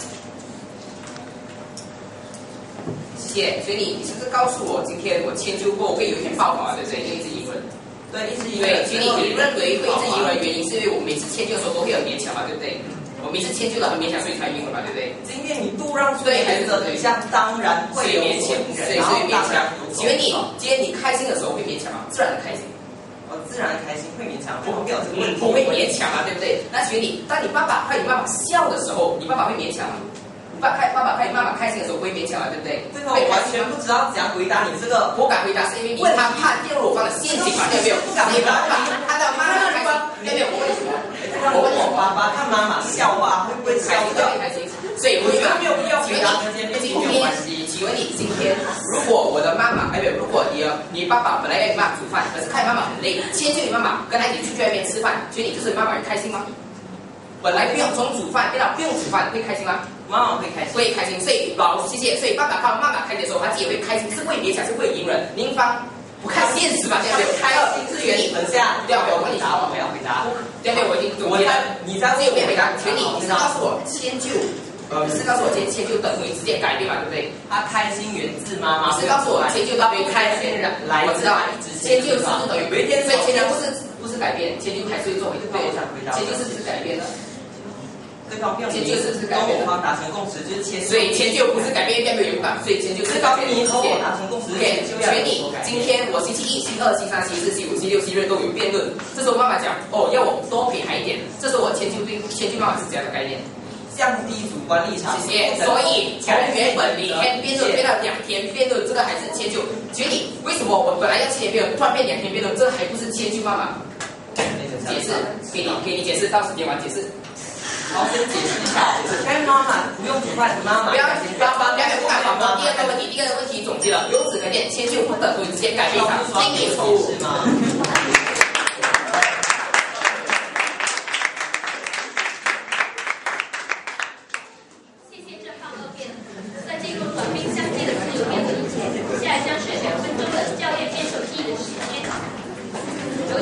[SPEAKER 5] 谢谢。所以你你是不是告诉我，今天我迁就过会有一点爆发，对不对？就一直疑问。
[SPEAKER 6] 对，一直疑问。
[SPEAKER 5] 对，所以你认为会一直疑问的原因，是因为我每次迁就的时候都会很勉强嘛，对不对？我每次迁就的很勉强，所以才疑问嘛，对不对？
[SPEAKER 6] 今天你度让出原则对象，当然会有
[SPEAKER 5] 勉强，所以所以勉强。请问你今天你开心的时候会勉强吗？自然的开心。
[SPEAKER 6] 我自然开心会勉强，我没有这个问题。
[SPEAKER 5] 我会勉强啊，对不对？那请问你，当你爸爸看你妈妈笑的时候，你爸爸会勉强吗？爸看爸爸看你妈妈开心的时候不会勉强啊，对不对？
[SPEAKER 6] 这个我完全不知道怎样回答你这个。
[SPEAKER 5] 我敢回答是因为你他怕掉入我方的陷阱嘛，对不对？
[SPEAKER 6] 不敢回答。
[SPEAKER 5] 他的妈妈开心，对不对？我问什么？
[SPEAKER 6] 我问我爸爸看妈妈笑话会不会开心？
[SPEAKER 5] 会开心。所以我觉得
[SPEAKER 6] 没有必要回答跟这些背景没有关系。
[SPEAKER 5] 请问你今天，如果我的妈妈，哎不，如果你你爸爸本来要你妈妈煮饭，可是看你妈妈很累，迁就你妈妈跟他一起出去外面吃饭，所以你就是你妈妈会开心吗？本来不用从煮饭变到不用煮饭，会开心吗？
[SPEAKER 6] 妈妈会开心，
[SPEAKER 5] 会开心。所以好，谢谢。所以爸爸看妈妈开心的时候，他自己也会开心，是会勉强，是会隐忍。您方不看现实嘛？对不对？开心是原因。
[SPEAKER 6] 等下，
[SPEAKER 5] 对不对？我问你答，
[SPEAKER 6] 我没有回答。
[SPEAKER 5] 对不对？我已经总结了。
[SPEAKER 6] 你在
[SPEAKER 5] 这有没有回答？请你，你是告诉我迁就，呃，你是告诉我今天迁就等于直接改变嘛？对不对？
[SPEAKER 6] 他开心源自妈妈。
[SPEAKER 5] 你是告诉我迁就到开心来，我知道，迁就是等于，所以迁就不是不是改变，迁就还是会做回对。迁就是只是改变了。
[SPEAKER 6] 对方辩
[SPEAKER 5] 迁就是是改
[SPEAKER 6] 跟
[SPEAKER 5] 变
[SPEAKER 6] 我方达成共识，就是迁就。
[SPEAKER 5] 所以迁就不是改变，变没有勇敢，所以迁就。
[SPEAKER 6] 是告诉你和我达成共识，
[SPEAKER 5] 对，所以你今天我星期一、星期二、星期三、星期四、星期五、星期六、星期日都有辩论，这时候妈妈讲哦，要我多陪孩一点，这时候我迁就对迁就妈妈是这样的概念，
[SPEAKER 6] 降低主观立场。
[SPEAKER 5] 谢谢。所以从原本你天辩论变到两天辩论，这个还是迁就。所以你为什么我本来要七天辩论，突然变两天辩论，这还不是迁就妈妈？解释，给你给你解释，到时间完解释。
[SPEAKER 6] 好，先解释一下。开妈妈不用煮饭，妈妈
[SPEAKER 5] 不要不要不要不敢反驳。第二个问题，第二个问题总结了，由此可见，迁就不等于直接改变它，经典错误是吗？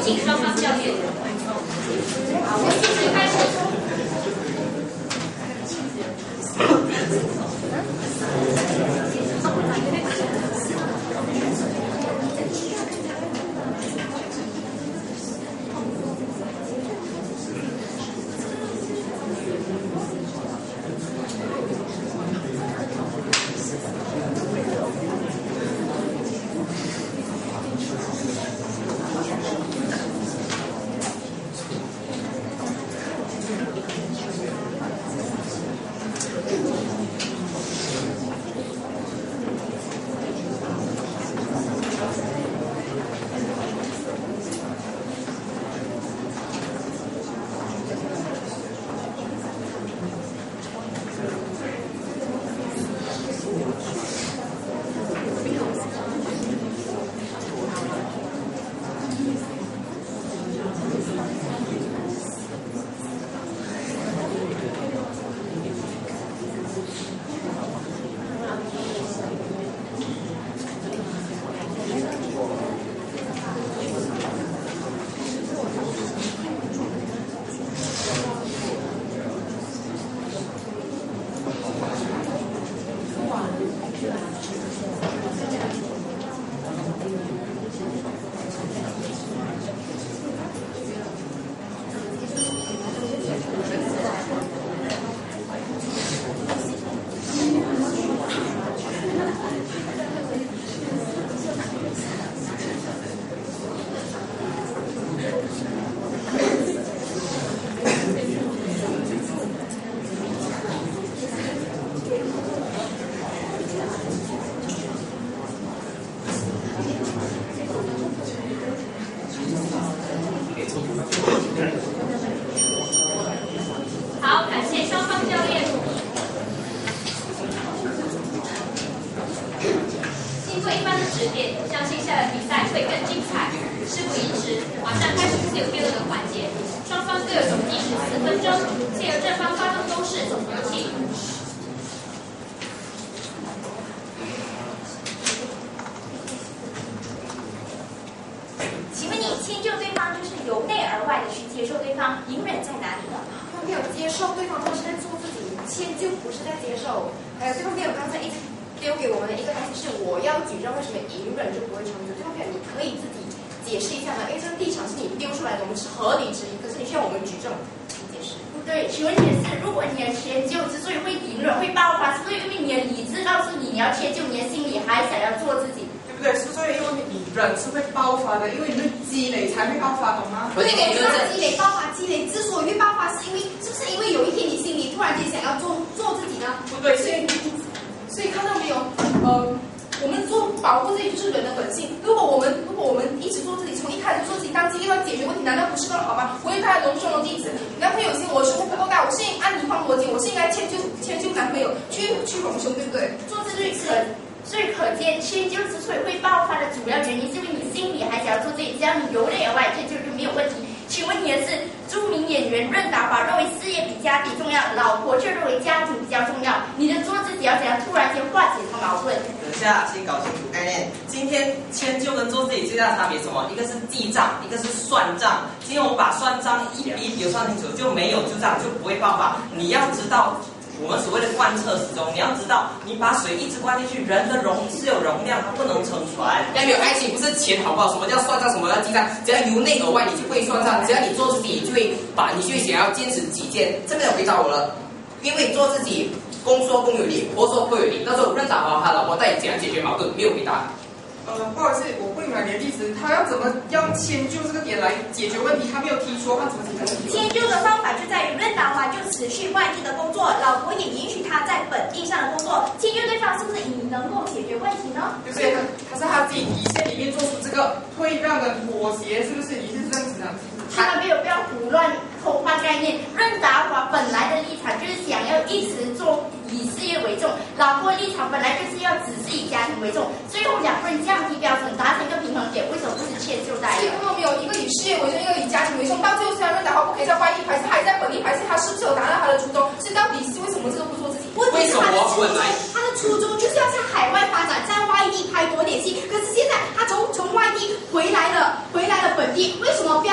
[SPEAKER 1] 请双方教练。好，我计时开始。好，感谢双方教练。经过一番的指点，相信下的比赛会更精彩。事不宜迟，马上开始自由辩论的环节。双方各有总计十四分钟，借由正方发动攻势总游戏。
[SPEAKER 2] 请问你迁就对方，就是由内而外的去接受对方，隐忍在哪里呢？
[SPEAKER 4] 他没有接受对方都是在做自己，迁就不是在接受。还有对方没有刚才一直丢给我们的一个东西是我要举证，为什么隐忍就不会成就？对方没有，你可以自己解释一下吗？因为这个立场是你丢出来的，我们是合理质疑，可是你需要我们举证，请解释。
[SPEAKER 2] 不对，请问你的是，如果你的迁就之所以会隐忍、会爆发，是不是因为你的理智告诉你你要迁就，你的心里还想要做自己？
[SPEAKER 3] 对不对？是不是因为你忍是会爆发的，因为你会积累才会爆发，懂吗？
[SPEAKER 5] 我今天就是
[SPEAKER 4] 积累爆发，积累之所以会爆发，是因为是不是因为有一天你心里突然间想要做做自己呢？
[SPEAKER 3] 不对，是
[SPEAKER 4] 所以看到没有，呃，我们做保护自己就是人的本性。如果我们如果我们一直做自己，从一开始做自己，当今天要解决问题，难道不是更好吗？我又开始隆胸隆弟子，男朋友心我胸部不够大，我是按女方逻辑，我是应该迁就迁就男朋友去去隆胸，对不对？
[SPEAKER 2] 做自己可所以可见，迁就之所以会爆发的主要原因，是因为你心里还想要做自己，只要你由内而外迁就就没有问题。请问你的是，著名演员任达华认为事业比家庭重要，老婆却认为家庭比较重要。你的做自己要怎样突然间化解这个矛盾？
[SPEAKER 6] 等一下，先搞清楚概念。今天迁就跟做自己最大的差别是什么？一个是记账，一个是算账。今天我把算账一笔一笔算清楚，就没有就这样就不会爆发。你要知道。我们所谓的贯彻始终，你要知道，你把水一直灌进去，人的容是有容量，它不能撑船。
[SPEAKER 5] 代表爱情不是钱好不好？什么叫算账？什么叫记账？只要由内而外，你就会算账；只要你做自己，你就会把你就会想要坚持己见。这边有回答我了，因为做自己，公说公有理，婆说婆有理。那时候任达华他老婆到底怎样解决矛盾？没有回答。
[SPEAKER 3] 呃，不好意思，我不明白你的意思。他要怎么样迁就这个点来解决问题？他没有提出，他怎么解决问题？
[SPEAKER 2] 迁就的方法就在于任达华就辞去外地的工作，老婆也允许他在本地上的工作。迁就对方是不是你能够解决问题呢？
[SPEAKER 3] 就是他，他是他自己底线里面做出这个退让的妥协，是不是？你是这样子的？
[SPEAKER 2] 他没有不要胡乱偷换概念。任达华本来的立场就是想要一直做以事业为重，老婆立场本来就是要只是以家庭为重，最后两个人降低标准，达成一个平衡点，为什么不是迁就代表？
[SPEAKER 4] 所以如果没有一个以事业为重，一个以家庭为重，到最后虽然任达华不可以在外地拍，是还在本地拍，是他是不是有达到他的初衷？所以到底是为什么这个不做自己？
[SPEAKER 5] 为什么本来
[SPEAKER 4] 他的初衷就是要向海外发展，在外地拍多点戏，可是现在他从从外地回来了，回来了本地，为什么？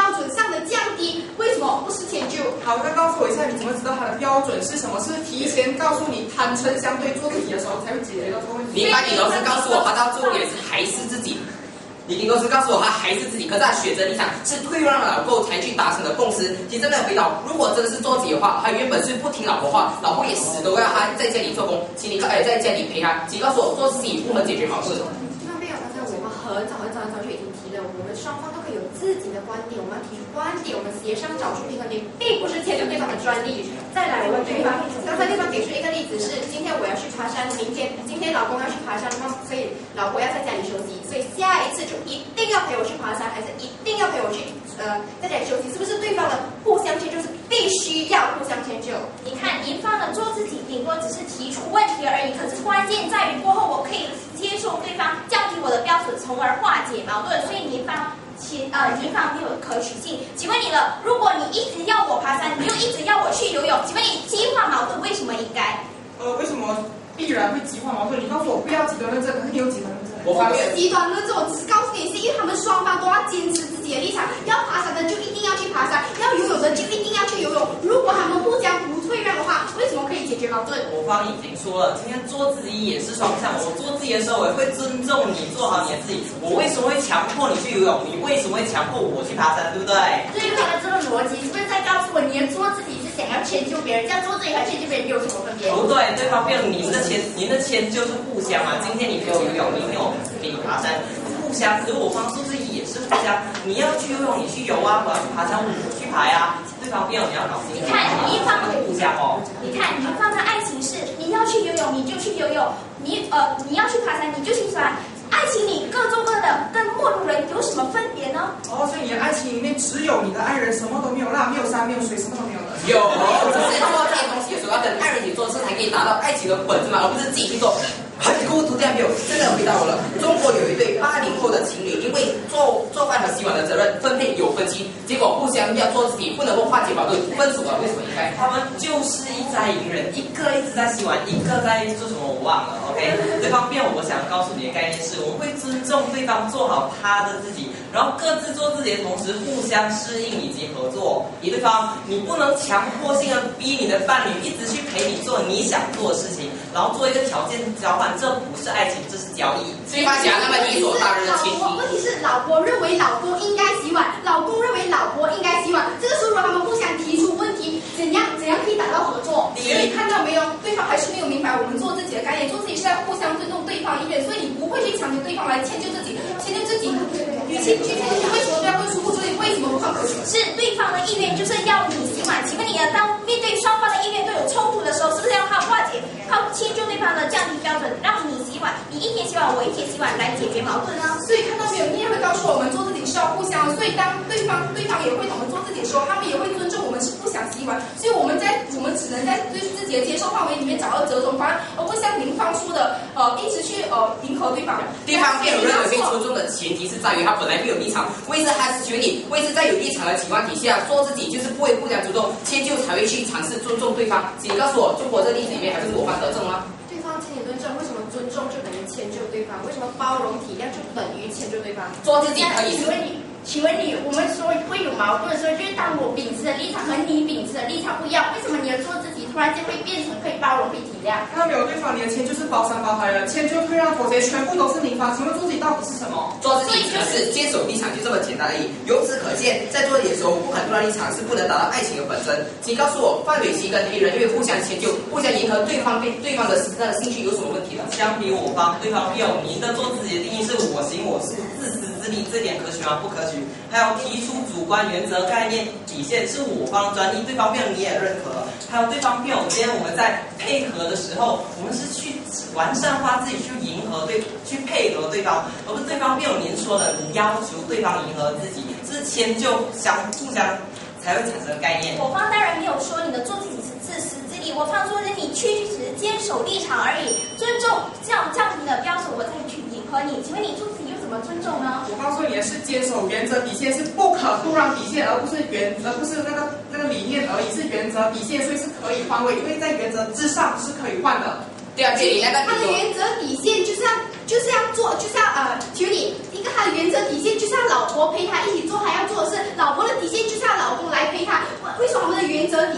[SPEAKER 3] 好，那告诉我一下，你怎么知道他的标准是什么？是提前告诉你坦诚相对做自己的时候才会解决到这个问题？
[SPEAKER 5] 你把你都是告诉我，他到最后也是还是自己。你顶多是告诉我他还是自己，可是他选择立场是退让了老婆才去达成的共识。其实真的回到，如果真的是做自己的话，他原本是不听老婆话，老婆也死都要他在家里做工，请你哎在家里陪他。请告诉我，做自己不能解决矛盾。
[SPEAKER 4] 那没有，刚才我们很早很早很早就已经提了，我们双方都可以有自己的观点，我们要提出观点，我们协商找出平衡点，并不是迁就对方的专利。再来，我问对方，刚才对方给出一个例子是，今天我要去爬山，明天今天老公要去爬山，那么所以老婆要在家里休息，所以下一次就一定要陪我去爬山，还是一定要陪我去呃在家里休息？是不是对方的互相迁就是必须要互相迁就？
[SPEAKER 2] 你看，银方呢做自己，顶多只是提出问题而已。可是关键在于过后我可以接受对方降低我的标准，从而化解矛盾。所以银方其呃银方没有可取性。请问你了，如果你一直要我爬山，你又一直要我去游泳，请问你激化矛盾为什么应该？
[SPEAKER 3] 呃，为什么必然会激化矛盾？你告诉我不要极端论证，可是你有极端论证。
[SPEAKER 5] 我发现
[SPEAKER 4] 极端论证，我只是告诉你，是因为他们双方都要坚持自己的立场，要爬山的就一定要去爬山，要游泳的就一定要去游泳。如果他们互相不退让的话，为什么可以解决矛盾？
[SPEAKER 6] 我方已经说了，今天做自己也是双向。我做自己的时候，我也会尊重你，做好你的自己。我为什么会强迫你去游泳？你为什么会强迫我去爬山？对不对？
[SPEAKER 2] 对方的这个逻辑是不是在告诉我，你的做自己是想要迁就别人，这样做自己和迁就别人有什么分别？
[SPEAKER 6] 不对，对方变您的迁，您的迁就是互相嘛。今天你陪我游泳，明天我陪你爬山，互相。可是我方做自己也是互相。你要去游泳，你去游啊；我要去爬山，我去爬呀、啊。对方变，你要搞清楚。
[SPEAKER 2] 你看，一方
[SPEAKER 6] 互相哦。
[SPEAKER 2] 你看，一方的爱情是你要去游泳你就去游泳，你呃你要去爬山你就去爬。爱情里各做各的，跟陌路人有什么分别呢？
[SPEAKER 3] 哦，所以你的爱情里面只有你的爱人，什么都没有啦，没有山，没有水，什么都没有了。
[SPEAKER 5] 有，只是做这些东西的时候要跟爱人一起做事，才可以达到爱情的本质嘛，而不是自己去做。很孤独这样没有，真的回答我了。中国有一对八零后的情侣，因为做做饭和洗碗的责任分配有分歧，结果互相要做自己，不能够化解矛盾，分手了。为什么应该？
[SPEAKER 6] 他们就是一灾一人，一个一直在洗碗，一个在做什么我忘了。OK， 这方面我想告诉你的概念是，我们会尊重对方做好他的自己，然后各自做自己的同时，互相适应以及合作。你对方，你不能强迫性的逼你的伴侣一直去陪你做你想做的事情，然后做一个条件交换，这不是爱情，这是交易。
[SPEAKER 5] 对方讲那么理所当然的前提。
[SPEAKER 4] 问题是老婆认为老公应该洗碗，老公认为老婆应该洗碗。这个时候，如果他们互相提出问题，怎样怎样可以达到合作？所以看到没有，对方还是没有明白我们做自己的概念，做自己是要互相尊重对方意愿，所以你不会去强求对方来迁就自己，迁就自己。与其去迁就，为什么不要跟出户？所以为什么不放可取？
[SPEAKER 2] 是对方的意愿就是要你洗碗，请问你呢？当面对双方的意愿都有冲突的时候，是不是要靠化解、靠迁就对方的降低标准，让你洗碗，你一天洗碗，我一天洗碗来解决矛盾呢？
[SPEAKER 4] 所以看到没有，你也会告诉我们做自己是要互相，所以当对方对方也会懂得做自己的时候，他们也会尊重我们是不想洗碗，所以我们在我们只能在对自己的接受范围里面找到折中方案，而不是像您方说的呃一直去呃迎合对方。
[SPEAKER 5] 对方辩论认为被尊重的前提是在于他本来没有立场，为是他是求你，为是在有立场的情况底下做自己，就是不会互相尊重，迁就才会去尝试尊重对方。请告诉我，中国这个例子里面还是我方得正吗？
[SPEAKER 4] 对方迁就论证，为什么尊重就等于迁就对方？为什么包容体谅就等于迁就对方？
[SPEAKER 5] 做自己可以。
[SPEAKER 2] 请问你，请问你，我们说会有矛盾的时候，就是当我秉持的立场和你秉持的立场不一样，为什么你的做自己突然间会变成可以包容、可以体谅？
[SPEAKER 3] 看到没有，对方你的迁就是包山包海了，迁就退让妥协，全部都是你方。请问做自己到底是什么？
[SPEAKER 5] 做自己指的是坚守立场，就这么简单而已。由此可见，在做自己的时候不肯退让立场是不能达到爱情的本身。请告诉我，范玮琪跟黑人因为互相迁就、互相迎合对方对对方的那个兴趣有什么问题呢？
[SPEAKER 6] 相比我方，对方有您的做自己的定义是我行我素、自私自利，这点可取吗？不可取。还有提出主观原则、概念、底线是我方专利，对方辩你也认可。还有对方辩，今天我们在配合的时候，我们是去完善化自己，去迎合对，去配合对方，而不是对方辩您说的，你要求对方迎合自己，这是迁就相互相才会产生的概念。
[SPEAKER 2] 我方当然没有说你的做自己是自私自利，我方说是你确实坚守立场而已，尊重降降低的标准，我再去迎合你。请问你做自己又怎么尊重呢？
[SPEAKER 3] 我告诉你的是坚守原则底线，是不可突让底线，而不是原，而不是那个那个理念而已，是原则底线，所以是可以换位，因为在原则之上是可以换的。
[SPEAKER 5] 对啊，这里那个
[SPEAKER 4] 他的原则底线就是要就是要做，就是要呃，求你一个他的原则底线就是要老婆陪他一起做他要做的事，老婆的底线就是要老公来陪他。为什么我们的原则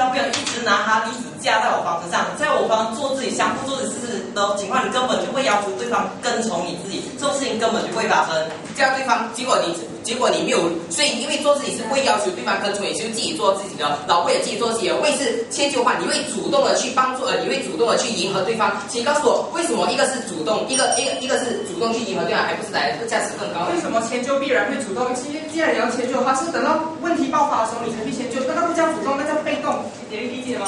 [SPEAKER 6] 方不要一直拿他例子架在我方身上，在我方做自己相互做自己事的情况，你根本就会要求对方跟从你自己，这种事情根本就不会发生。
[SPEAKER 5] 这样对方，结果你结果你没有，所以因为做自己是会要求对方跟从，也就是自己做自己的，老婆也自己做自己的。为是迁就的话，你会主动的去帮助，呃，你会主动的去迎合对方。请告诉我，为什么一个是主动，一个一个一个是主动去迎合对方，还不是来价值更高？
[SPEAKER 3] 为什么迁就必然会主动？其实既然你要迁就，他是等到问题爆发的时候你才去迁就，那那不叫主动，那叫被动。你理解吗？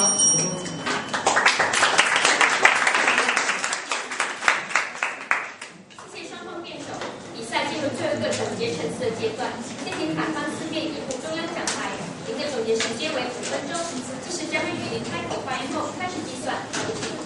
[SPEAKER 1] 谢谢双方辩手，比赛进入最后一个总结陈词的阶段。先请法官四面移步中央讲台，您的总结时间为五分钟，计时将会于您开口发言后开始计算。有请。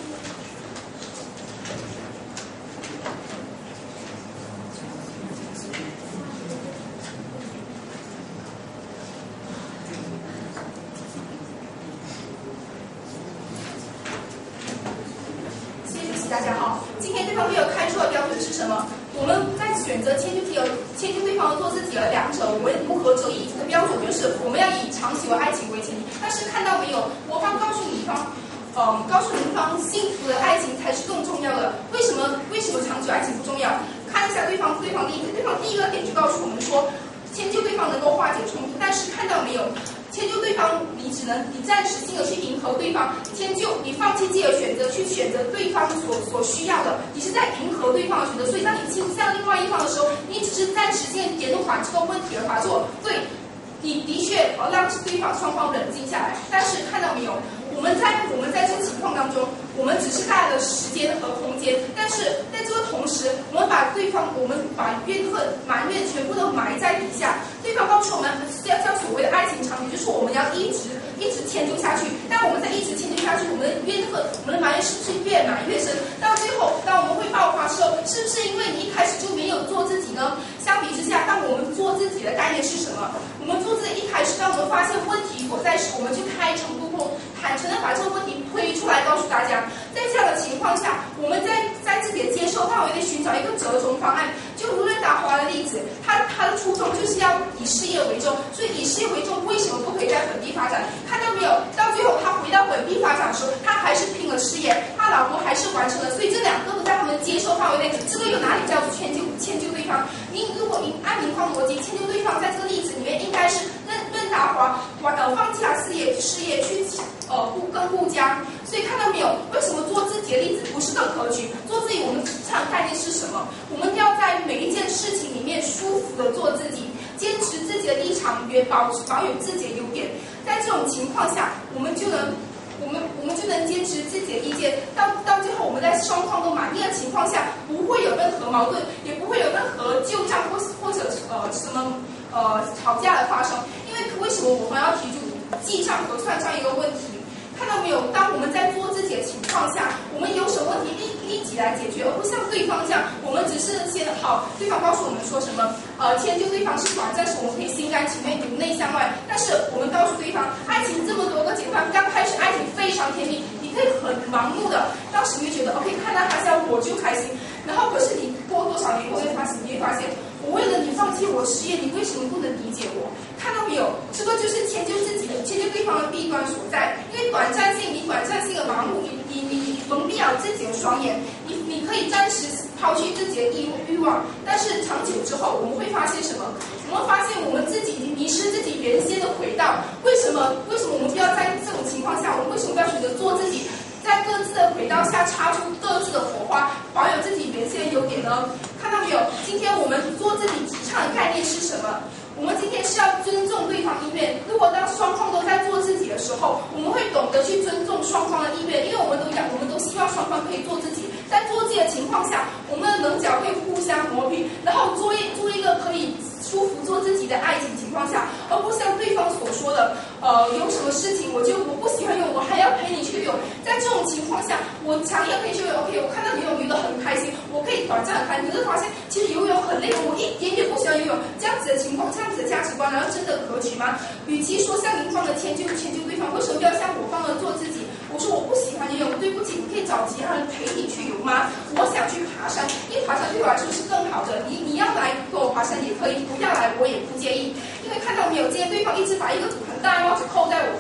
[SPEAKER 4] 大家好，今天对方辩友开出的标准是什么？我们在选择迁就对迁就对方做自己的两者，我们不合则已的标准就是我们要以长久的爱情为前提。但是看到没有，我方告诉女方，嗯，告诉女方幸福的爱情才是更重要的。为什么？为什么长久爱情不重要？看一下对方对方例子，对方第一个点就告诉我们说，迁就对方能够化解冲突，但是看到没有？迁就对方，你只能你暂时性的去迎合对方，迁就你放弃自己的选择，去选择对方所所需要的，你是在迎合对方的选择。所以当你倾向另外一方的时候，你只是暂时性延缓这个问题而发作。对，你的确呃让对方双方冷静下来，但是看到没有？我们在我们在这个情况当中，我们只是带了时间和空间，但是在这个同时，我们把对方，我们把怨恨、埋怨全部都埋在底下。对方告诉我们，要叫所谓的爱情长久，就是我们要一直一直迁就下去。但我们在一直迁就下去，我们的怨恨、我们的埋怨是不是越埋越深？到最后，当我们会爆发的时候，是不是因为你一开始就没有做自己呢？相比之下，当我们做自己的概念是什么？我们做自己一开始，当我们发现问题所在时，我们就开诚布公、坦诚的把这个问题推出来，告诉大家。在这样的情况下，我们在在自己的接受范围内寻找一个折中方案。就如润达华的例子，他他的初衷就是要以事业为重，所以以事业为重，为什么不可以在本地发展？看到没有？到最后他回到本地发展的时候，他还是拼了事业，他老婆还是完成了，所以这两个都在他们接受范围内。这个有哪里叫做迁就迁就对方？你如果你按情况逻辑，迁就对方，在这个例子里面应该是润润达华完呃放弃他事业事业去呃顾跟顾家。所以看到没有？为什么做自己的例子不是更可取？做自己，我们常概念是什么？我们要在每一件事情里面舒服的做自己，坚持自己的立场，也保保有自己的优点。在这种情况下，我们就能，我们我们就能坚持自己的意见。到到最后，我们在双方都满意的情况下，不会有任何矛盾，也不会有任何旧账或或者呃什么呃吵架的发生。因为为什么我们要提出记账和算账一个问题？看到没有？当我们在做自己的情况下，我们有什么问题立立即来解决，而不像对方这样，我们只是先好，对方告诉我们说什么，呃，迁就对方是短暂时，我们可以心甘情愿由内向外，但是我们告诉对方，爱情这么多个阶段，刚开始爱情非常甜蜜，你可以很盲目的，当时你会觉得 OK， 看到他笑我就开心，然后可是你过多少年后会发现，你会发现，我为了你放弃我事业，你为什么不能理解我？看到没有？这个就是迁就自己的、迁就对方的弊端所在。因为短暂性，你短暂性的盲目，你你你蒙蔽了自己的双眼，你你可以暂时抛弃自己的欲欲望，但是长久之后，我们会发现什么？我们发现我们自己已经迷失自己原先的轨道。为什么？为什么我们不要在这种情况下，我们为什么不要选择做自己？在各自的轨道下插出各自的火花，保有自己原先的优点呢？看到没有？今天我们做自己提倡的概念是什么？我们今天是要尊重对方意愿。如果当双方都在做自己的时候，我们会懂得去尊重双方的意愿，因为我们都讲，我们都希望双方可以做自己。在做自己的情况下，我们的棱角会互相磨平，然后做一做一个可以舒服做自己的爱情情况下，而不像对方所说的，呃，有什么事情我就我不喜欢游泳，我还要陪你去游泳。在这种情况下，我强烈可以去游泳 ，OK， 我看到游泳游得很开心，我可以短暂的开心，可是发现其实游泳很累，我一点也不喜欢游泳。这样子的情况，这样子的价值观，难道真的可取吗？与其说像您方的迁就迁就对方，为什么不要像我方的做自己？我说我不喜欢游泳，对不起，你可以找其他人陪你去游吗？我想去爬山，因为爬山对我来说是更好的。你你要来跟我爬山也可以，不要来我也不介意。因为看到没有，今天对方一直把一个很大的帽子扣在我方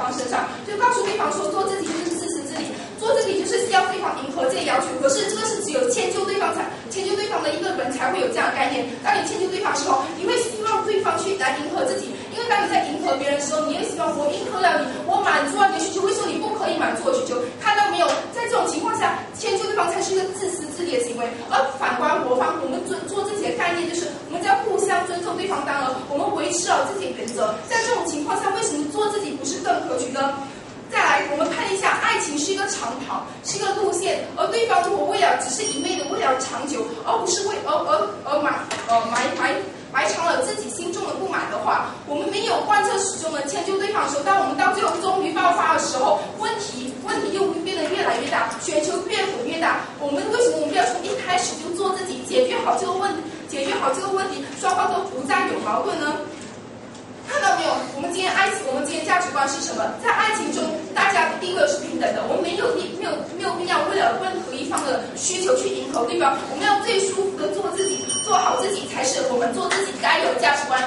[SPEAKER 4] 方身上，就告诉对方说做自己就是自私自利，做自己就是需要对方迎合这个要求。可是这个是只有迁就对方才迁就对方的一个人才会有这样的概念。当你迁就对方的时候，你会希望对方去来迎合自己，因为当你在迎合别人的时候，你会希望我迎合了你，我满足了你的需求，为什么你不可以满足我的需求？看到没有？在这种情况下，迁就对方才是一个自私自利的行为。而反观我方，我们尊做自己的概念就是，我们要互相尊重对方，当然我们维持好自己的原则。在这种情况下，为什么做自己不是更可取呢？再来，我们看一下，爱情是一个长跑，是一个路线，而对方如果为了只是一昧的为了长久，而不是为而而而埋呃埋埋埋藏了自己心中的不满的话，我们没有贯彻始终的迁就对方的时候，当我们到最后终于爆发的时候，问题问题又变得越来越大，雪球越滚越大。我们为什么我们要从一开始就做自己，解决好这个问题，解决好这个问题，双方都不再有矛盾呢？看到没有？我们今天爱情，我们今天价值观是什么？在爱情中，大家的地位是平等的。我们没有必没有没有必要为了任何一方的需求去迎合对方。我们要最舒服的做自己，做好自己才是我们做自己该有的价值观。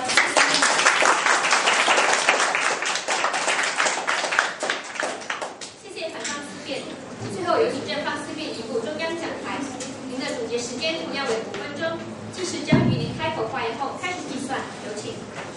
[SPEAKER 1] 谢谢反方思辨。最后有请正方思辨移步中央讲台。您的总结时间同样为五分钟，计时将于您开口发言后开始计算。有请。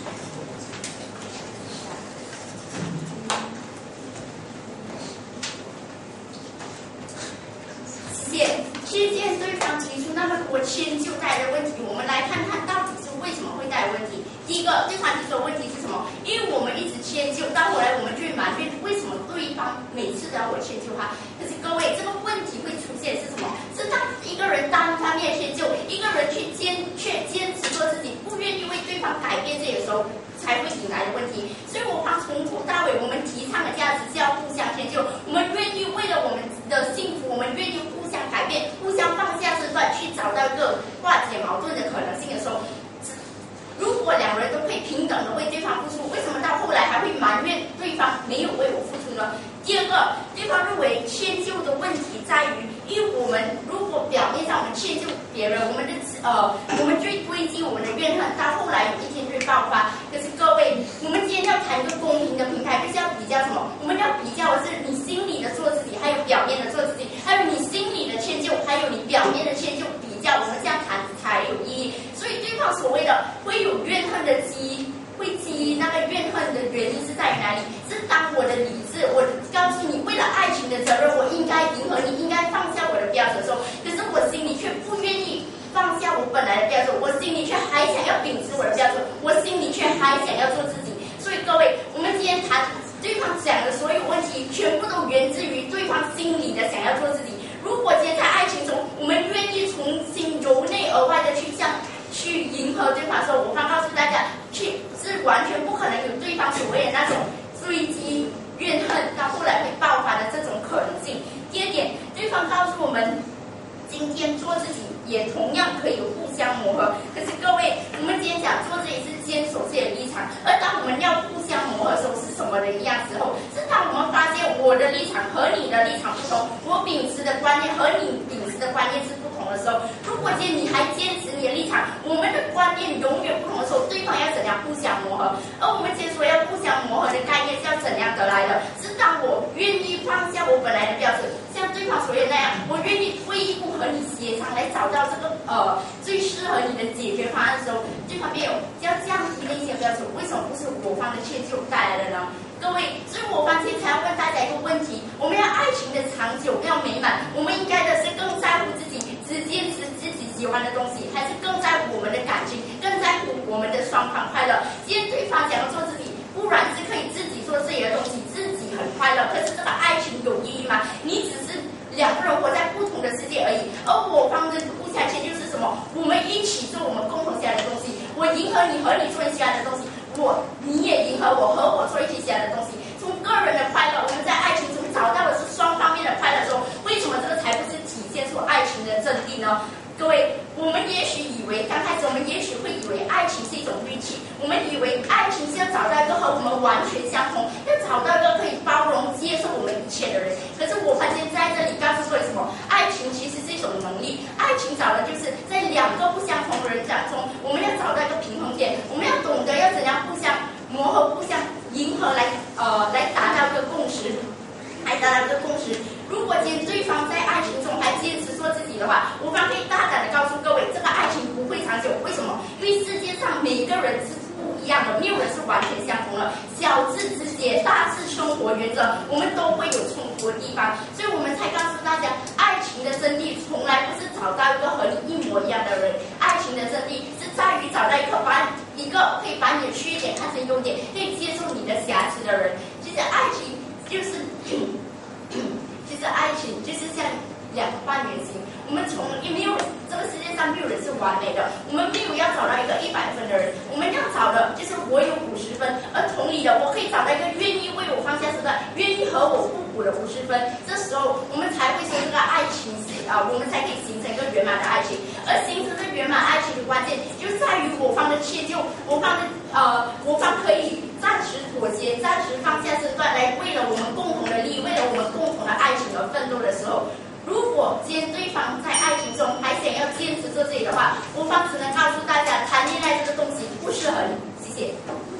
[SPEAKER 2] 事件对方提出那么多迁就带来的问题，我们来看看到底是为什么会带来问题。第一个，对方提出的问题是什么？因为我们一直迁就，到后来我们就会埋怨为什么对方每次都要我迁就他。可是各位，这个问题会出现是什么？是当一个人单方面迁就，一个人去坚却坚持做自己，不愿意为对方改变这个时候，才会引来的问题。所以我方从头到尾，我们提倡的价值是要互相迁就，我们愿意为了我们的幸福，我们愿意互相改变，互相放下身段，去找到一个化解矛盾的可能性的时候，如果两人都可以平等的为对方付出，为什么到后来还会埋怨对方没有为我付出呢？第二个，对方认为迁就的问题在于，因为我们如果表面上我们迁就别人，我们的呃，我们就会堆积我们的怨恨，到后来有一天就会爆发。可是各位，我们今天要谈一个公平的平台，就是要比较什么？我们要比较的是你心里的做自己，还有表面的做自己，还有你心里的迁就，还有你表面的迁就，比较我们这样谈才有意义。所以对方所谓的会有怨恨的基会基那个怨恨的原因是在于哪里？是当我的理智，我告诉你，为了爱情的责任，我应该迎合你，应该放下我的标准的时候，可是我心里却不愿意放下我本来的标准，我心里却还想要秉持我的标准，我心里却还想要做自己。所以各位，我们今天谈对方讲的所有问题，全部都源自于对方心里的想要做自己。如果今天在爱情中，我们愿意从心由内而外的去向去迎合对方的时候，我方告诉大家，去是完全不可能有对方所谓的那种堆积怨恨到后来会爆发的这种可能性。第二点，对方告诉我们，今天做自己也同样可以互相磨合。可是各位，我们今天讲做自己是坚守自己的立场，而当我们要互相磨合的时候，是什么的一样时候？是当我们发现我的立场和你的立场不同，我秉持的观念和你秉持的观念是不同的时候，如果今天你还坚持你的立场，我们的观念永远不同的时候，对方要怎样互相磨合？而我们今天说要互相磨合的概念是要怎样得来的？是当我愿意放下我本来的标准，像对方所言那样，我愿意退一步和你协商，来找到这个呃最适合你的解决方案的时候，对方没有要降低那些标准，为什么不是我方的迁就带来的呢？各位，所以我方今天才要问大家一个问题：我们要爱情的长久，要美满，我们应该的是更在乎自己，只坚持自己喜欢的东西，还是更在乎我们的感情，更在乎我们的双方快乐？今天对方想要做自己，不然是可以自己做自己的东西，自己很快乐。可是这个爱情有意义吗？你只是两个人活在不同的世界而已。而我方的互相迁就是什么？我们一起做我们共同喜欢的东西，我迎合你，和你做你喜欢的东西，我你也迎合我，和我做一起喜欢的东西。从个人的快乐，我们在爱情中找到的是双方面的快乐的时候，为什么这个才不是体现出爱情的真谛呢？各位，我们也许以为刚开始，我们也许会以为爱情是一种运气，我们以为爱情是要找到一个和我们完全相同，要找到一个可以包容、接受我们一切的人。可是我发现在这里告诉各位什么？爱情其实是一种能力，爱情找的就是在两个不相同的人当中，我们要找到一个平衡点，我们要懂得要怎样互相磨合、互相迎合来呃来达到个共识，来达到个共识。如果今天对方在爱情中还坚持做自己的话，我方可以大胆的告诉各位，这个爱情不会长久。为什么？因为世界上每个人是不一样的，没有人是完全相同的。小至直接，大至生活原则，我们都会有冲突的地方，所以我们才告诉大家，爱情的真谛从来不是找到一个和你一模一样的人，爱情的真谛是在于找到一个把一个可以把你的缺点看成优点，可以接受你的瑕疵的人。其实爱情就是。其实爱情就是像两个半圆形，我们从也没有这个世界上没有人是完美的，我们没有要找到一个一百分的人，我们要找的就是我有五十分，而同理的，我可以找到一个愿意为我放下身段，愿意和我互补的五十分，这时候我们才会说这个爱情是啊、呃，我们才可以形成一个圆满的爱情。而形成这圆满爱情的关键，就在于我方的迁就，我方的呃，我方可以暂时妥协，暂时放下身段，来为了我们共同的利益，为了我们共同的爱情而奋斗的时候，如果今天对方在爱情中还想要坚持做自己的话，我方只能告诉大家，谈恋爱这个东西不适合你。谢谢。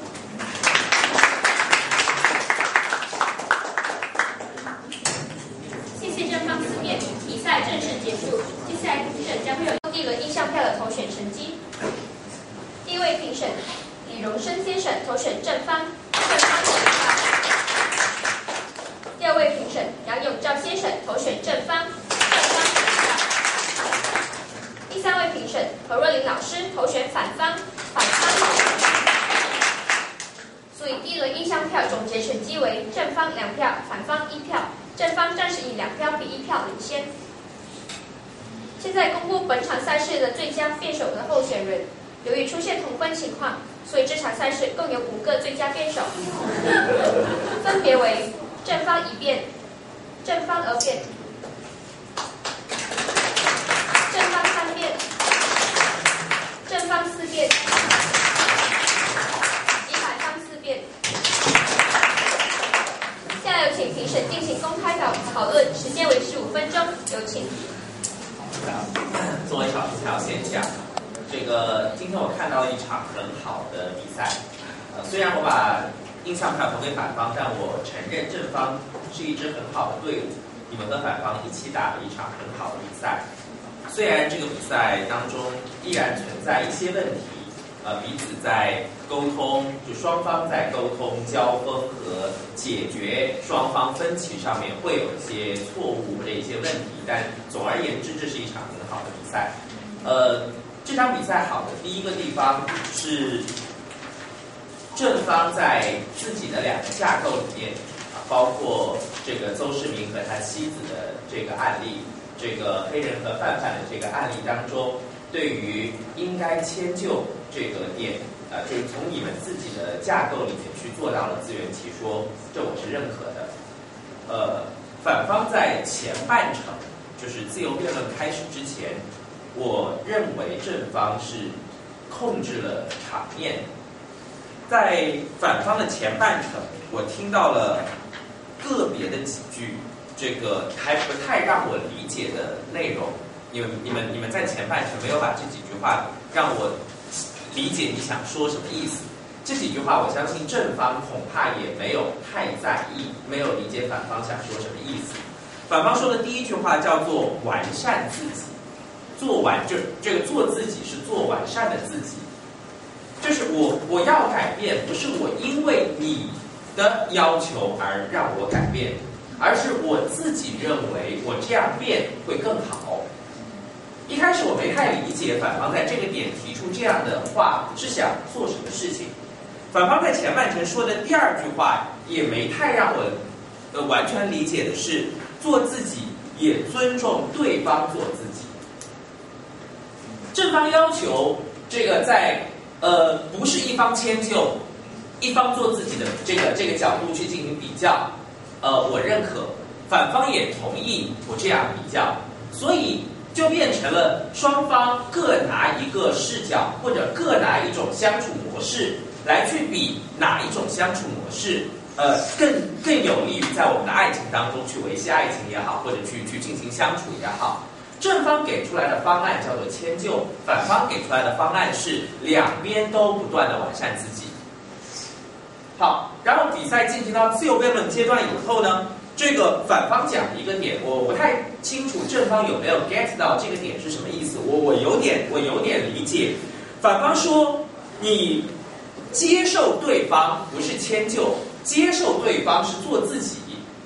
[SPEAKER 1] 谢谢正方四面，比赛正式结束。接下来评审将会有第一轮印象票的投选成绩。第一位评审李荣生先生投选正方，正方一票。第二位评审杨永照先生投选正方，正方一票。第三位评审何若琳老师投选反方，反方一票。所以第一轮印象票总结成绩为正方两票，反方一票，正方暂时以两票比一票领先。现在公布本场赛事的最佳辩手的候选人。由于出现同分情况，所以这场赛事共有五个最佳辩手，分别为正方一辩、正方二辩、正方三辩、正方四辩以及反方四辩。现在有请评审进行公开讨讨论，时间为十五分钟，有请。
[SPEAKER 5] 作为少数条现象。这个今天我看到了一场很好的比赛，呃，虽然我把印象票投给反方，但我承认正方是一支很好的队伍，你们跟反方一起打了一场很好的比赛。虽然这个比赛当中依然存在一些问题，呃，彼此在沟通，就双方在沟通、交锋和解决双方分歧上面会有一些错误或者一些问题，但总而言之，这是一场很好的比赛，呃。这场比赛好的第一个地方是正方在自己的两个架构里面啊，包括这个邹市明和他妻子的这个案例，这个黑人和范范的这个案例当中，对于应该迁就这个点，呃，就是从你们自己的架构里面去做到了自圆其说，这我是认可的。呃，反方在前半程，就是自由辩论开始之前。我认为正方是控制了场面，在反方的前半程，我听到了个别的几句，这个还不太让我理解的内容。你们、你们、你们在前半程没有把这几句话让我理解你想说什么意思。这几句话，我相信正方恐怕也没有太在意，没有理解反方想说什么意思。反方说的第一句话叫做完善自己。做完就这个做自己是做完善的自己，就是我我要改变，不是我因为你的要求而让我改变，而是我自己认为我这样变会更好。一开始我没太理解反方在这个点提出这样的话是想做什么事情。反方在前半程说的第二句话也没太让我呃完全理解的是，做自己也尊重对方做自己。正方要求这个在呃不是一方迁就，一方做自己的这个这个角度去进行比较，呃我认可，反方也同意我这样比较，所以就变成了双方各拿一个视角或者各拿一种相处模式来去比哪一种相处模式呃更更有利于在我们的爱情当中去维系爱情也好，或者去去进行相处也好。正方给出来的方案叫做迁就，反方给出来的方案是两边都不断的完善自己。
[SPEAKER 7] 好，然后比赛进行到自由辩论阶段以后呢，这个反方讲的一个点，我不太清楚正方有没有 get 到这个点是什么意思，我我有点我有点理解。反方说，你接受对方不是迁就，接受对方是做自己。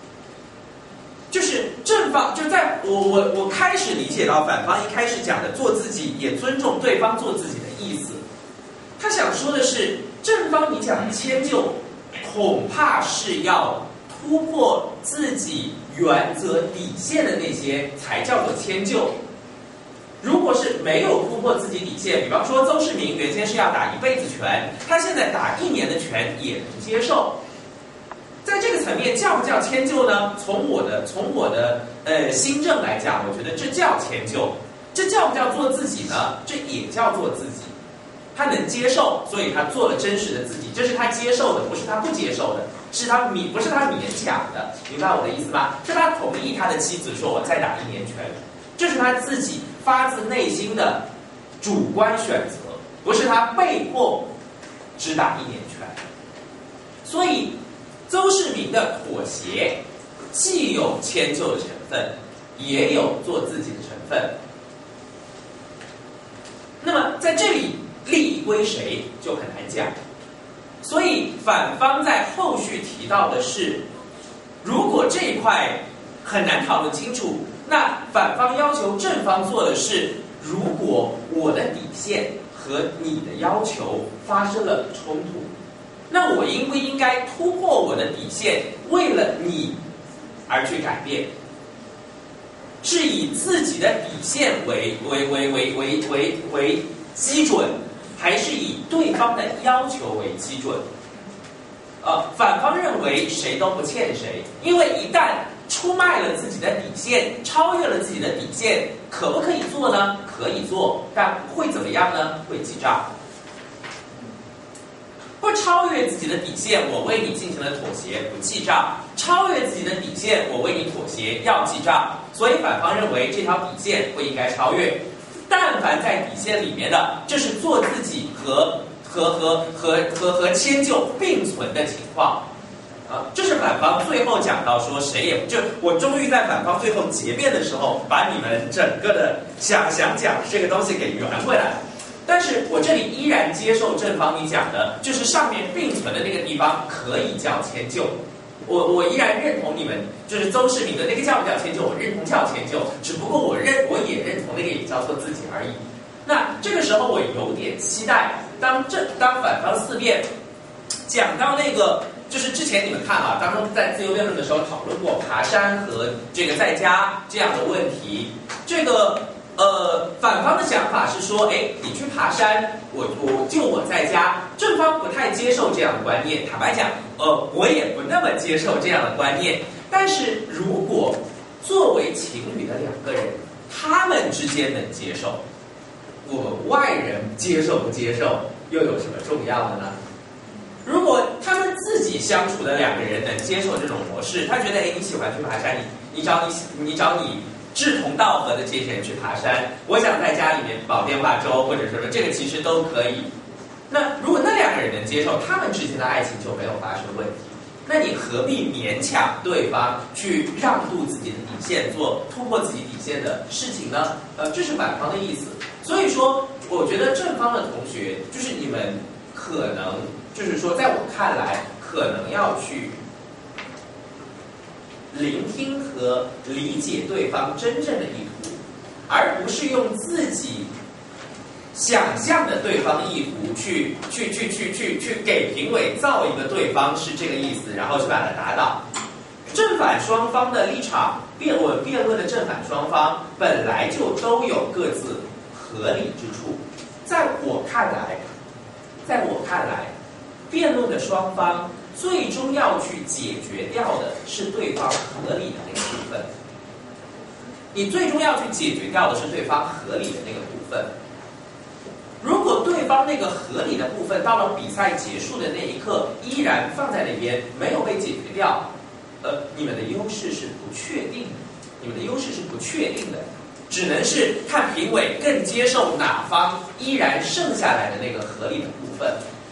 [SPEAKER 7] 就是正方，就在我我我开始理解到反方一开始讲的做自己，也尊重对方做自己的意思。他想说的是，正方你讲迁就，恐怕是要突破自己原则底线的那些才叫做迁就。如果是没有突破自己底线，比方说邹市明原先是要打一辈子拳，他现在打一年的拳也能接受。在这个层面叫不叫迁就呢？从我的从我的呃心证来讲，我觉得这叫迁就。这叫不叫做自己呢？这也叫做自己。他能接受，所以他做了真实的自己，这是他接受的，不是他不接受的，是他勉不是他勉强的，明白我的意思吗？是他同意他的妻子说我再打一年拳，这是他自己发自内心的主观选择，不是他被迫只打一年拳。所以邹市明的妥协既有迁就的成分，也有做自己的成分。那么在这里利益归谁就很难讲。所以反方在后续提到的是，如果这一块很难讨论清楚，那反方要求正方做的是，如果我的底线和你的要求发生了冲突，那我应不应该突破我的底线，为了你而去改变？是以自己的底线为为为为为为为基准，还是以对方的要求为基准？呃，反方认为谁都不欠谁，因为一旦出卖了自己的底线，超越了自己的底线，可不可以做呢？可以做，但会怎么样呢？会记账。不超越自己的底线，我为你进行了妥协，不记账；超越自己的底线，我为你妥协，要记账。所以反方认为这条底线不应该超越。但凡在底线里面的，这是做自己和和和和和和迁就并存的情况。啊，这是反方最后讲到说，谁也就我终于在反方最后结辩的时候，把你们整个的想想讲这个东西给圆回来。但是我这里依然接受正方你讲的，就是上面并存的那个地方可以叫迁就。我我依然认同你们，就是邹市明的那个叫不叫迁就，我认同叫迁就，只不过我认我也认同那个也叫做自己而已。那这个时候我有点期待，当正当反方四辩讲到那个，就是之前你们看啊，当中在自由辩论的时候讨论过爬山和这个在家这样的问题，这个。呃，反方的想法是说，哎，你去爬山，我我就我在家。正方不太接受这样的观念，坦白讲，呃，我也不那么接受这样的观念。但是如果作为情侣的两个人，他们之间能接受，我们外人接受不接受，又有什么重要的呢？如果他们自己相处的两个人能接受这种模式，他觉得，哎，你喜欢去爬山，你你找你你找你。志同道合的这些人去爬山，我想在家里面煲电话粥或者什么，这个其实都可以。那如果那两个人能接受，他们之间的爱情就没有发生问题。那你何必勉强对方去让渡自己的底线，做突破自己底线的事情呢？呃，这是反方的意思。所以说，我觉得正方的同学，就是你们可能就是说，在我看来，可能要去聆听和理解对方真正的意图，而不是用自己想象的对方意图去去去去去去给评委造一个对方是这个意思，然后去把它打倒。正反双方的立场，辩论辩论的正反双方本来就都有各自合理之处。在我看来，在我看来，辩论的双方最终要去解决掉的是对方合理的那个部分。你最终要去解决掉的是对方合理的那个部分。如果对方那个合理的部分到了比赛结束的那一刻依然放在那边，没有被解决掉，呃，你们的优势是不确定的，你们的优势是不确定的，只能是看评委更接受哪方依然剩下来的那个合理的部分。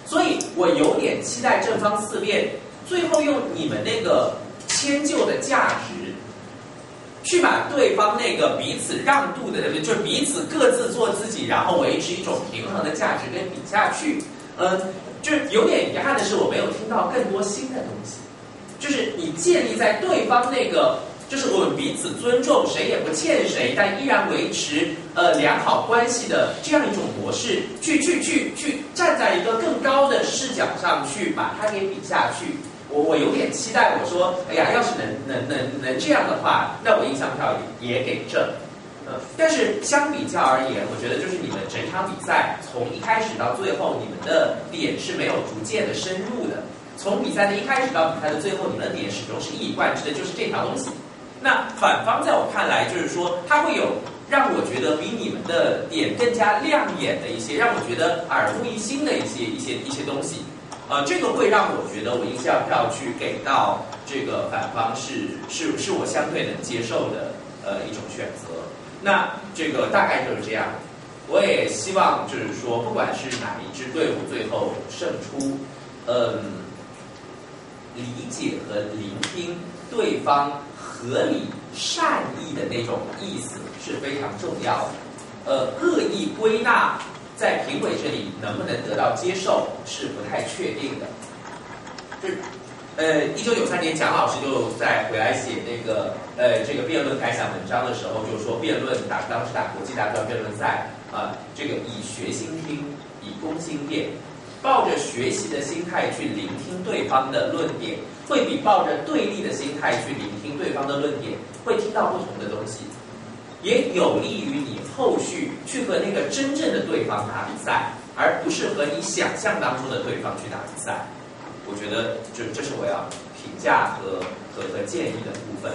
[SPEAKER 7] 所以我有点期待正方四辩最后用你们那个迁就的价值，去把对方那个彼此让渡的，就彼此各自做自己，然后维持一种平衡的价值跟比下去。嗯，就是有点遗憾的是，我没有听到更多新的东西。就是你建立在对方那个，就是我们彼此尊重，谁也不欠谁，但依然维持呃良好关系的这样一种模式，去去去去站在一个更高的视角上去把它给比下去。我我有点期待，我说，哎呀，要是能能能能这样的话，那我印象票也也给正。呃，但是相比较而言，我觉得就是你们整场比赛从一开始到最后，你们的点是没有逐渐的深入的。从比赛的一开始到比赛的最后，你们的点始终是一以贯之的，就是这条东西。那反方在我看来，就是说它会有让我觉得比你们的点更加亮眼的一些，让我觉得耳目一新的一些一些一些东西。呃，这个会让我觉得我印象票去给到这个反方是是是我相对能接受的呃一种选择。那这个大概就是这样。我也希望就是说，不管是哪一支队伍最后胜出，嗯，理解和聆听对方合理善意的那种意思是非常重要的。呃，恶意归纳在评委这里能不能得到接受是不太确定的。就是呃，一九九三年，蒋老师就在回来写那个呃这个辩论开场文章的时候，就说辩论打当时打国际大专辩论赛啊、呃，这个以学心听，以攻心辩，抱着学习的心态去聆听对方的论点，会比抱着对立的心态去聆听对方的论点，会听到不同的东西，也有利于你后续去和那个真正的对方打比赛，而不是和你想象当中的对方去打比赛。我觉得这这是我要评价和和和建议的部分。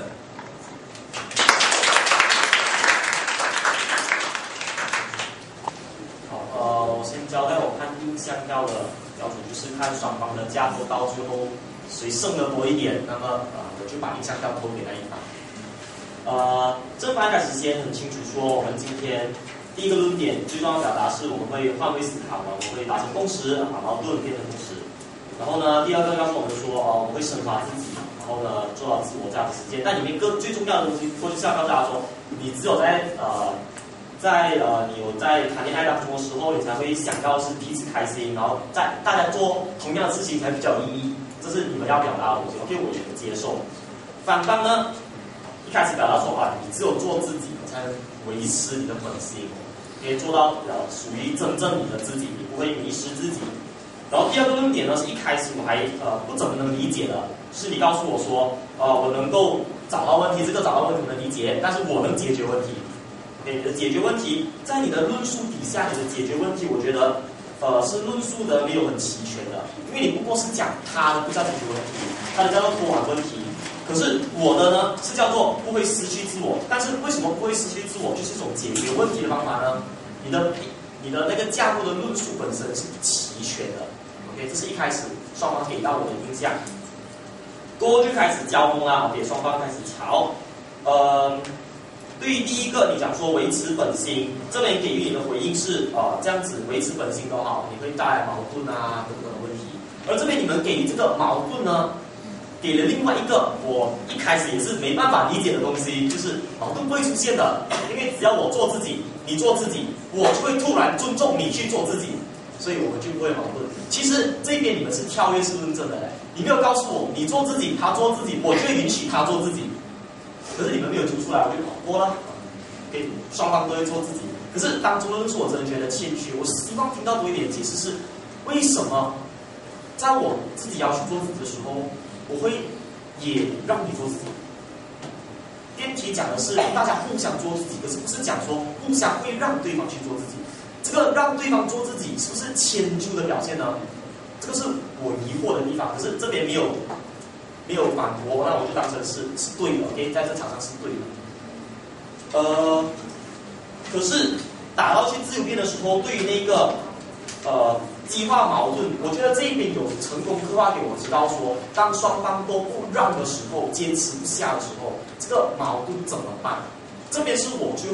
[SPEAKER 8] 好，呃，我先交代我看印象票的标准，就是看双方的架构到最后谁胜的多一点，那么呃我就把印象票投给那一方。呃，正方一开始先很清楚说，我们今天第一个论点最重要的表达是我们会换位思考的，我们会达成共识，把矛盾变成共识。然后呢，第二个告诉我们说，哦，我们会升华自己，然后呢，做到自我价值实践。但里面更最重要的东西，或就是要告诉大家说，你只有在呃，在呃，你有在谈恋爱当中的时候，你才会想到是彼此开心，然后在大家做同样的事情才比较有意义。这是你们要表达的东西 ，OK， 我也能接受。反方呢，一开始表达说啊，你只有做自己，才能维持你的本心，可以做到呃属于真正你的自己，你不会迷失自己。然后第二个论点呢，是一开始我还呃不怎么能理解的，是你告诉我说，呃，我能够找到问题，这个找到问题能理解，但是我能解决问题。OK， 你的解决问题，在你的论述底下，你的解决问题，我觉得呃是论述的没有很齐全的，因为你不过是讲他的不叫解决问题，他的叫做拖缓问题。可是我的呢是叫做不会失去自我，但是为什么不会失去自我？就是一种解决问题的方法呢？你的你的那个架构的论述本身是齐全的。OK， 这是一开始双方给到我的印象，过后就开始交锋啦。OK， 双方开始吵。呃，对于第一个，你讲说维持本心，这边给予你的回应是呃这样子维持本心都好，你会带来矛盾啊等等的问题。而这边你们给予这个矛盾呢，给了另外一个我一开始也是没办法理解的东西，就是矛盾不会出现的，因为只要我做自己，你做自己，我就会突然尊重你去做自己。所以我们就不会矛盾。其实这边你们是跳跃式论证的嘞，你没有告诉我你做自己，他做自己，我就允许他做自己。可是你们没有揪出来，我就跑过了。给双方都会做自己。可是当中的论述我真的觉得欠缺，我希望听到多一点解释是为什么在我自己要去做自己的时候，我会也让你做自己。辩题讲的是大家互相做自己，可是不是讲说互相会让对方去做自己。这个让对方做自己，是不是迁就的表现呢？这个是我疑惑的地方。可是这边没有没有反驳，那我就当成是是对的 ，OK， 在这场上是对的。呃，可是打到去自由辩的时候，对于那个呃激化矛盾，我觉得这一边有成功刻画给我知道说，当双方都不让的时候，坚持不下的时候，这个矛盾怎么办？这边是我最后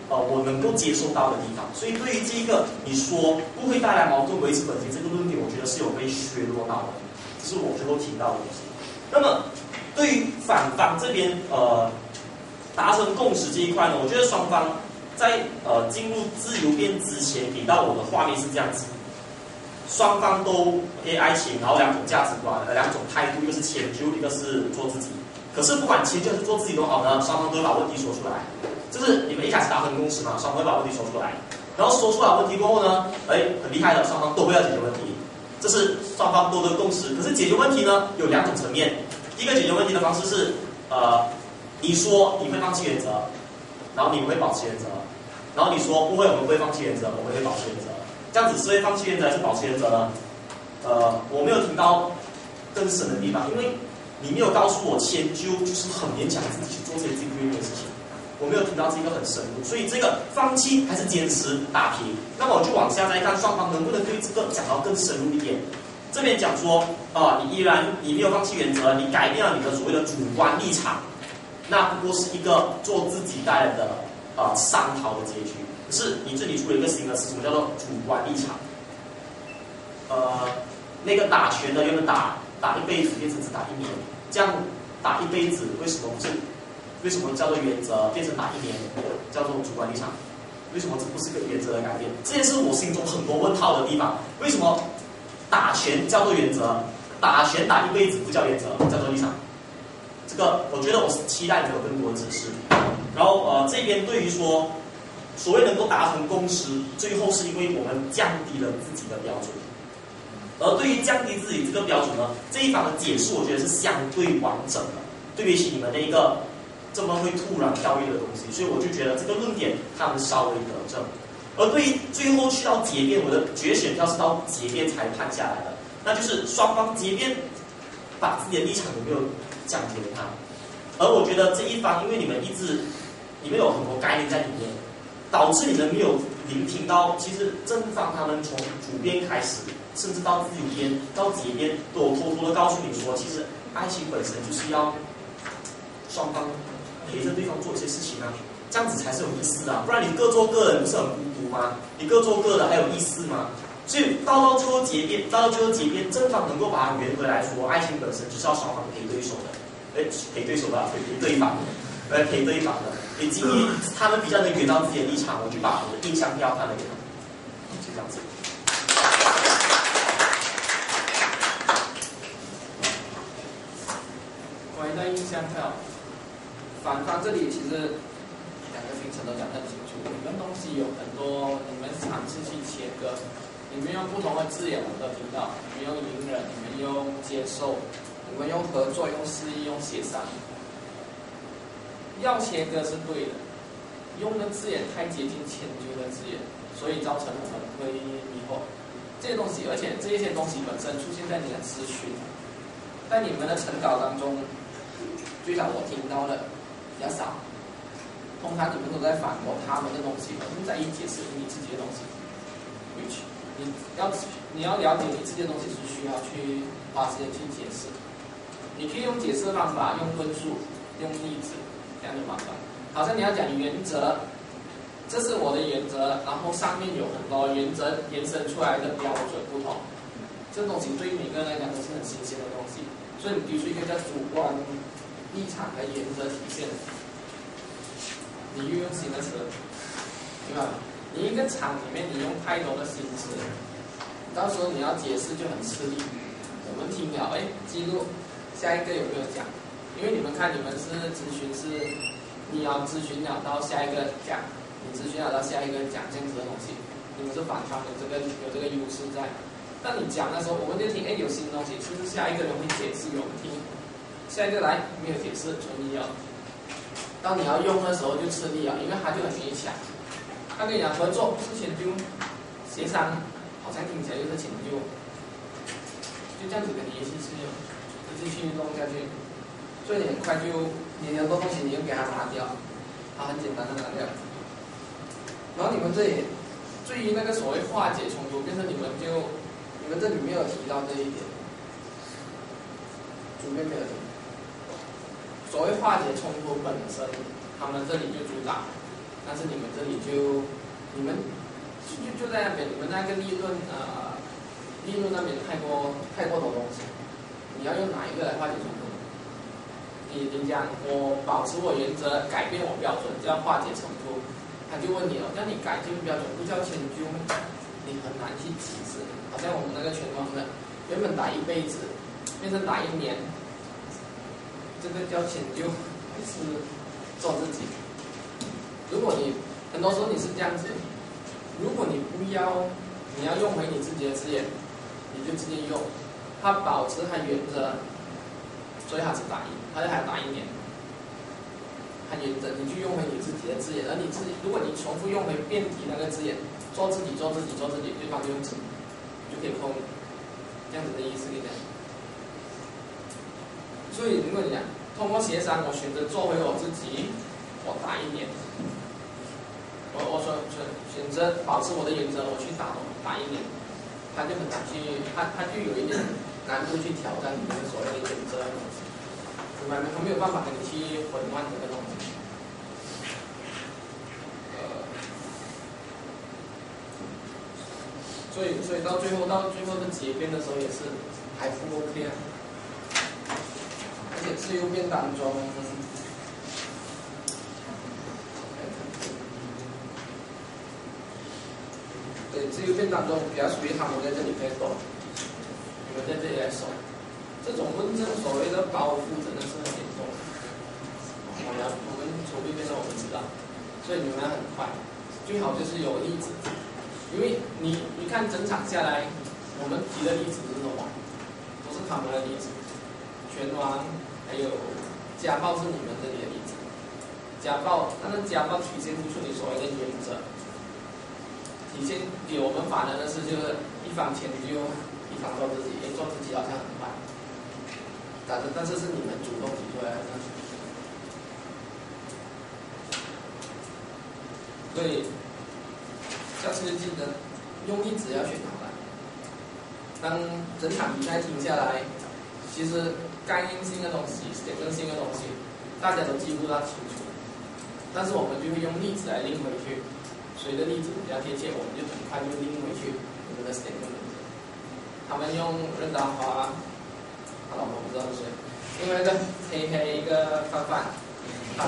[SPEAKER 8] 呃我能够接受到的地方。所以对于这个你说不会带来矛盾维持本心这个论点，我觉得是有被削弱到的，这是我最后提到的东西。那么对于反方这边呃达成共识这一块呢，我觉得双方在呃进入自由辩之前给到我的画面是这样子。双方都 A 爱情，然后两种价值观，呃，两种态度，一个是迁就，一个是做自己。可是不管迁就还是做自己都好呢，双方都会把问题说出来。就是你们一开始达成共识嘛，双方会把问题说出来，然后说出来问题过后呢，哎，很厉害的，双方都会要解决问题，这是双方都的共识。可是解决问题呢，有两种层面。第一个解决问题的方式是，呃，你说你会放弃原则，然后你们会保持原则，然后你说不会，我们不会放弃原则，我们会保持原则。这样子是会放弃原则还是保持原则呢？呃，我没有听到更深的地方，因为你没有告诉我迁就就是很勉强自己去做这些自己不愿意的事情，我没有听到这个很深入，所以这个放弃还是坚持打平，那么我就往下再看双方能不能对这个讲到更深入一点。这边讲说啊、呃，你依然你没有放弃原则，你改变了你的所谓的主观立场，那不过是一个做自己带来的啊、呃、商讨的结局。可是你这里出了一个新的词，什么叫做主观立场？呃，那个打拳的原本打打一辈子，变成只打一年，这样打一辈子为什么不是？为什么叫做原则变成打一年叫做主观立场？为什么这不是个原则的改变？这也是我心中很多问号的地方。为什么打拳叫做原则，打拳打一辈子不叫原则，叫做立场？这个我觉得我是期待能有更多的指示。然后呃，这边对于说。所谓能够达成共识，最后是因为我们降低了自己的标准。而对于降低自己这个标准呢，这一方的解释我觉得是相对完整的，对比起你们的一个这么会突然跳跃的东西，所以我就觉得这个论点他们稍微得正。而对于最后去到结辩，我的决选票是到结辩才判下来的，那就是双方结辩把自己的立场有没有讲给他。而我觉得这一方，因为你们一直你们有很多概念在里面。导致你们没有聆听到，其实正方他们从主辩开始，甚至到自由辩到结辩，都有偷偷的告诉你说，其实爱情本身就是要双方陪着对方做一些事情啊，这样子才是有意思啊，不然你各做各人不是很孤独吗？你各做各的还有意思吗？所以到到最后结辩，到到最后结辩，正方能够把它圆回来说，爱情本身就是要双方陪对手的，哎，陪对手吧，陪对方。来陪对方的，也基于他们比较能圆到自己的立场，我就把我的印象票判了给他们，就这样子。
[SPEAKER 9] 关于那印象票，反方这里其实两个评审都讲得很清楚，你们东西有很多，你们尝试去切割，你们用不同的字眼我都听到，你们用隐忍，你们用接受，你们用合作，用示意，用协商。要切割是对的，用的字眼太接近迁就的字眼，所以造成我们会迷惑这些东西，而且这些东西本身出现在你的咨询，在你们的陈稿当中，最少我听到的比较少。通常你们都在反驳他们的东西，而不在意解释你自己的东西。which 你要你要了解你自己的东西是需要去花时间去解释，你可以用解释方法，用论述，用例子。这样就麻烦，好像你要讲原则，这是我的原则，然后上面有很多原则延伸出来的标准不同，这东西对于每个人来讲都是很新鲜的东西，所以你提出一个叫主观立场和原则体现，你运用新的词，对吧？你一个场里面你用太多的新词，到时候你要解释就很吃力。我们听了，哎，记录下一个有没有讲？因为你们看，你们是咨询是，你要咨询了到下一个讲，你咨询了到下一个讲这样子的东西，你们是反方有这个有这个优势在。当你讲的时候，我们就听，哎，有新东西，是不是下一个人会解释给我们听？下一个来没有解释，存疑了。当你要用的时候就吃力了，因为他就很勉强。他跟你讲合作不是迁就，协商好像听起来就是迁就，就这样子跟你一起吃了，一起去弄下去。所以你很快就，你很多东西你就给它拿掉，它很简单的拿掉。然后你们这里，对于那个所谓化解冲突，变成你们就，你们这里没有提到这一点，主编没有提。所谓化解冲突本身，他们这里就主打， 但是你们这里就你们就就就在那边，你们那个利润呃利润那边太过太过多东西，你要用哪一个来化解冲突？你你讲我保持我原则，改变我标准，这样化解冲突，他就问你了，叫你改进标准不叫迁就吗？你很难去解释。好像我们那个拳王的，原本打一辈子，变成打一年，这个叫迁就还是做自己？如果你很多时候你是这样子，如果你不要，你要用回你自己的资源，你就直接用，他保持他原则，最好是打一，他还要打一年。他原则，你去用回你自己的资源，而你自己，如果你重复用回辩题那个资源，做自己，做自己，做自己，对方就用自己，就可以扣你，这样子的意思，可以这样。所以如果你讲通过协商，我选择做回我自己，我打一年，我我说选选择保持我的原则，我去打打一年，他就很难去，他他就有一点难度去挑战你们所谓的原则的东西。明白没？他没有办法跟你去混乱这个东西。呃，所以所以到最后到最后的结辩的时候也是还不 OK 啊。而且自由辩当中，对自由辩当中比较属于他们在这里可以懂，你们在这里来守。这种论证所谓的包袱真的是很严重，我们我们筹备辩论我们知道，所以你们要很快，最好就是有例子，因为你你看整场下来，我们提的例子是什么？都是他们的例子，拳王还有家暴是你们这里的例子，家暴，但是家暴体现不出你所谓的原则，体现给我们反而的是就是一方迁就，一方做自己，做自己好像很快。但是但是是你们主动提出来的，所以下次就记得用例子要选好了。当整场比赛停下来，其实概念性的东西、结论性的东西，大家都记不大清楚，但是我们就会用例子来拎回去，谁的例子比较贴切，我们就很快就拎回去我们的 statement。他们用任达华。他老婆不知道是谁，另外一个黑黑一个范范，老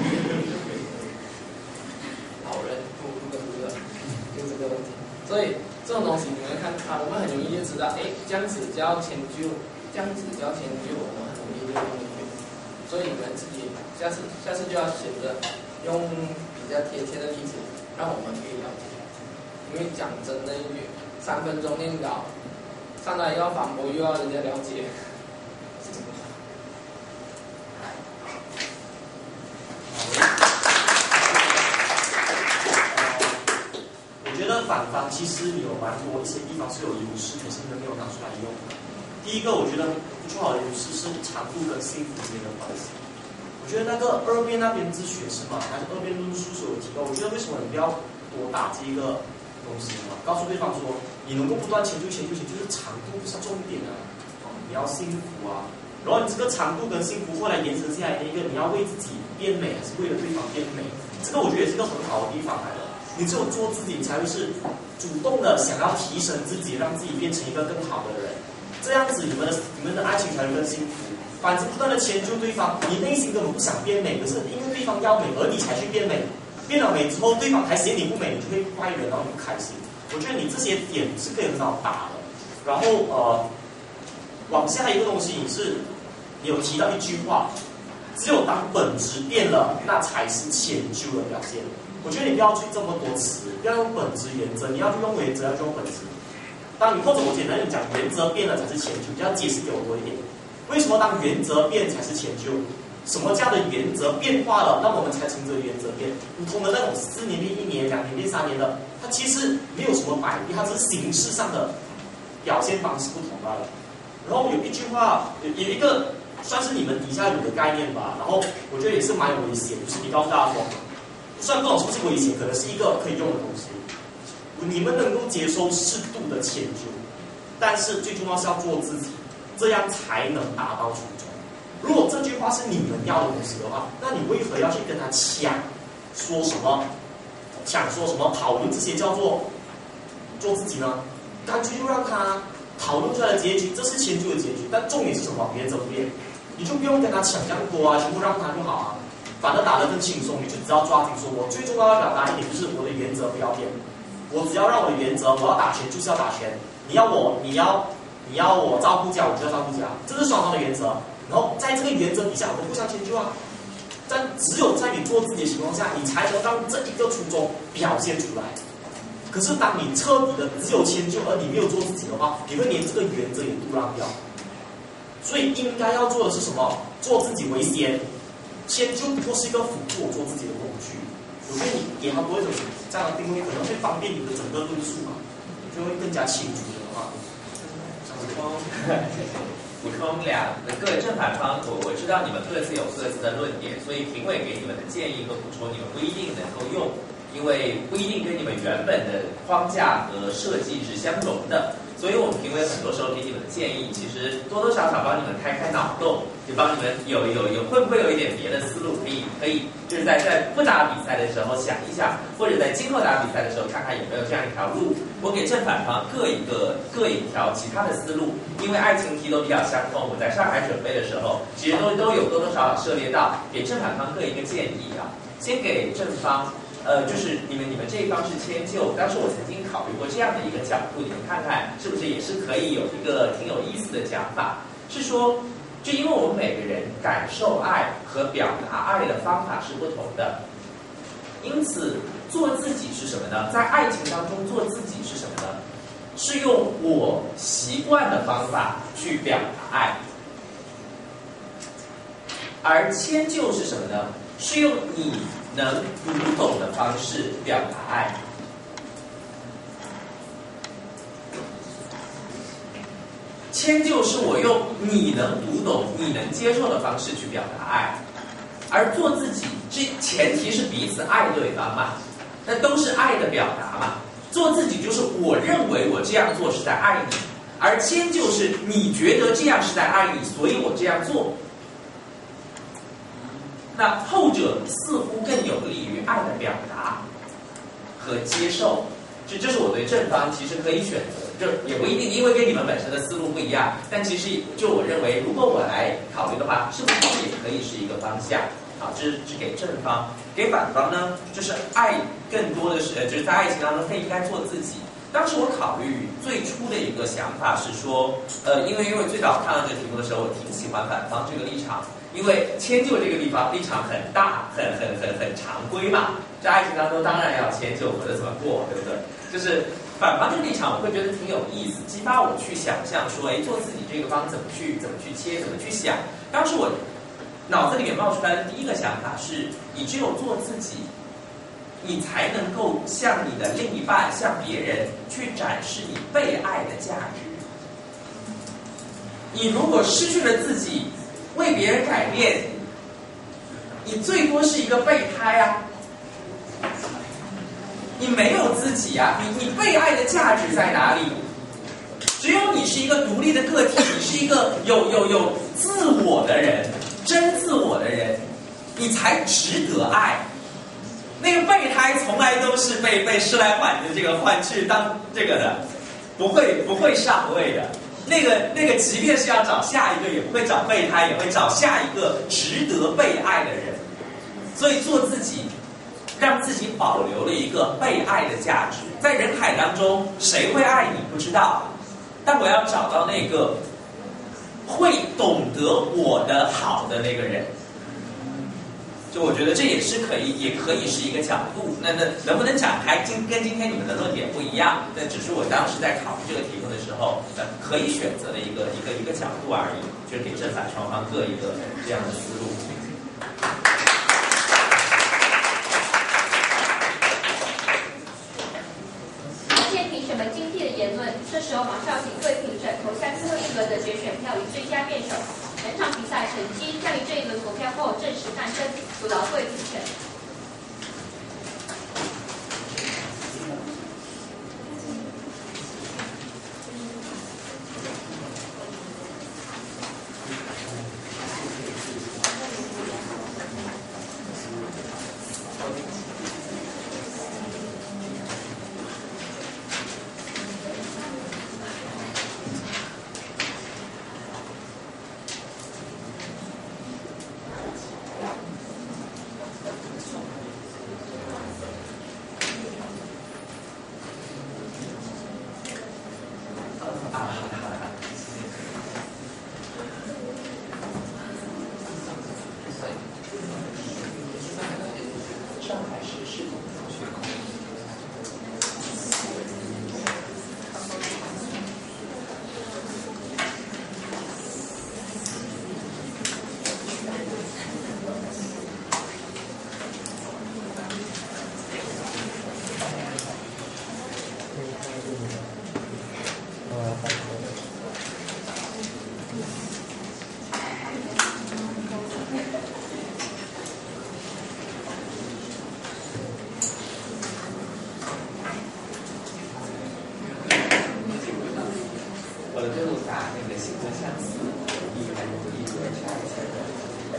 [SPEAKER 9] 人不不跟不的，就这个问题。所以这种东西你们看啊，我们很容易就知道，哎，这样子叫迁就，这样子叫迁就，我们很容易就用进去。所以你们自己下次下次就要选择用比较贴切的例子，让我们可以了解。因为讲真的一句，三分钟念稿，上来要反驳又要人家了解。
[SPEAKER 8] 反方其实有蛮多一些地方是有优势，可是你们没有拿出来用。第一个，我觉得不错好的优势是长度跟幸福之间的关系。我觉得那个二辩那边自学是嘛，还是二辩论述是有提到。我觉得为什么你不要多打这个东西嘛？告诉对方说，你能够不断迁就迁就迁就，就是长度不是重点啊，你要幸福啊。然后你这个长度跟幸福后来延伸下来的一个，你要为自己变美，还是为了对方变美？这个我觉得也是一个很好的地方来的。你只有做自己，你才会是主动的想要提升自己，让自己变成一个更好的人。这样子，你们的你们的爱情才会更幸福。反之，不断的迁就对方，你内心根本不想变美，可是因为对方要美，而你才去变美。变了美之后，对方还嫌你不美，你就会怪人，然后你不开心。我觉得你这些点是可以很好打的。然后呃，往下一个东西是，你有提到一句话，只有当本质变了，那才是迁就的表现。我觉得你不要去这么多词，不要用本质原则，你要去用原则，要去用本质。当你或者我简单的讲，原则变了才是迁就，你要解释给我多一点。为什么当原则变才是迁就？什么叫的原则变化了，那我们才称之为原则变。普通的那种四年变一年、两年变三年的，它其实没有什么改变，它只是形式上的表现方式不同罢了。然后有一句话，有有一个算是你们底下有的概念吧，然后我觉得也是蛮有危险，就是你告诉大家说。虽然不懂是不是危险，可能是一个可以用的东西。你们能够接受适度的迁就，但是最重要是要做自己，这样才能达到初衷。如果这句话是你们要的东西的话，那你为何要去跟他抢？说什么想说什么讨论这些叫做做自己呢？干脆就让他讨论出来的结局，这是迁就的结局。但重点是什么？原则不变，你就不用跟他想这样多啊，全部让他就好啊。反而打得更轻松，你就只要抓紧说，我最重要要表达一点就是我的原则不要变，我只要让我的原则，我要打拳就是要打拳，你要我，你要你要我照顾家，我就要照顾家，这是双方的原则。然后在这个原则底下，我们互相迁就啊。但只有在你做自己的情况下，你才能让这一个初衷表现出来。可是当你彻底的只有迁就，而你没有做自己的话，你会连这个原则也杜浪掉。所以应该要做的是什么？做自己为先。迁就不过是一个辅助我做自己的工具，我觉得你给他多一种这样的定位，可能会方便你的整个论述嘛，就会更加清楚的话。
[SPEAKER 7] 补充，补充两各位正反方，我我知道你们各自有各自的论点，所以评委给你们的建议和补充，你们不一定能够用，因为不一定跟你们原本的框架和设计是相容的。所以我们评委很多时候给你们的建议，其实多多少少帮你们开开脑洞，就帮你们有有有会不会有一点别的思路，可以可以就是在在不打比赛的时候想一想，或者在今后打比赛的时候看看有没有这样一条路。我给正反方各一个各一条其他的思路，因为爱情题都比较相通，我在上海准备的时候，其实都都有多多少少涉猎到，给正反方各一个建议啊。先给正方。呃，就是你们你们这一方是迁就，当时我曾经考虑过这样的一个角度，你们看看是不是也是可以有一个挺有意思的讲法，是说，就因为我们每个人感受爱和表达爱的方法是不同的，因此做自己是什么呢？在爱情当中做自己是什么呢？是用我习惯的方法去表达爱，而迁就是什么呢？是用你能读懂的方式表达爱。迁就是我用你能读懂、你能接受的方式去表达爱，而做自己，这前提是彼此爱对方嘛，那都是爱的表达嘛。做自己就是我认为我这样做是在爱你，而迁就是你觉得这样是在爱你，所以我这样做。那后者似乎更有利于爱的表达和接受，这这是我对正方其实可以选择，这也不一定，因为跟你们本身的思路不一样。但其实就我认为，如果我来考虑的话，是不是也可以是一个方向？好，这是只给正方，给反方呢，就是爱更多的是，就是在爱情当中更应该做自己。当时我考虑最初的一个想法是说，呃，因为因为最早看到这个题目的时候，我挺喜欢反方这个立场。因为迁就这个地方立场很大，很很很很常规嘛，在爱情当中当然要迁就，否则怎么过，对不对？就是反方这个立场，我会觉得挺有意思，激发我去想象说，哎，做自己这个方怎么去怎么去切，怎么去想。当时我脑子里面冒出来的第一个想法是，你只有做自己，你才能够向你的另一半、向别人去展示你被爱的价值。你如果失去了自己，为别人改变，你最多是一个备胎啊，你没有自己啊，你你被爱的价值在哪里？只有你是一个独立的个体，你是一个有有有自我的人，真自我的人，你才值得爱。那个备胎从来都是被被施来缓的这个换去当这个的，不会不会上位的。那个那个，即便是要找下一个，也不会找备胎，也会找下一个值得被爱的人。所以做自己，让自己保留了一个被爱的价值。在人海当中，谁会爱你不知道，但我要找到那个会懂得我的好的那个人。就我觉得这也是可以，也可以是一个角度。那那能不能展开？今跟今天你们的论点不一样，那只是我当时在考虑这个题目的时候，呃，可以选择的一个一个一个角度而已，就是给正反双方各一个这样的思路。
[SPEAKER 1] 谢谢评审们精辟的言论，这时候马上请各位评审投下最后一轮的决选票与最佳辩手。本场比赛成绩将于这一轮投票后正式诞生，有劳各位评审。
[SPEAKER 7] 我的队伍打那个性格相似，一人一人差一些的。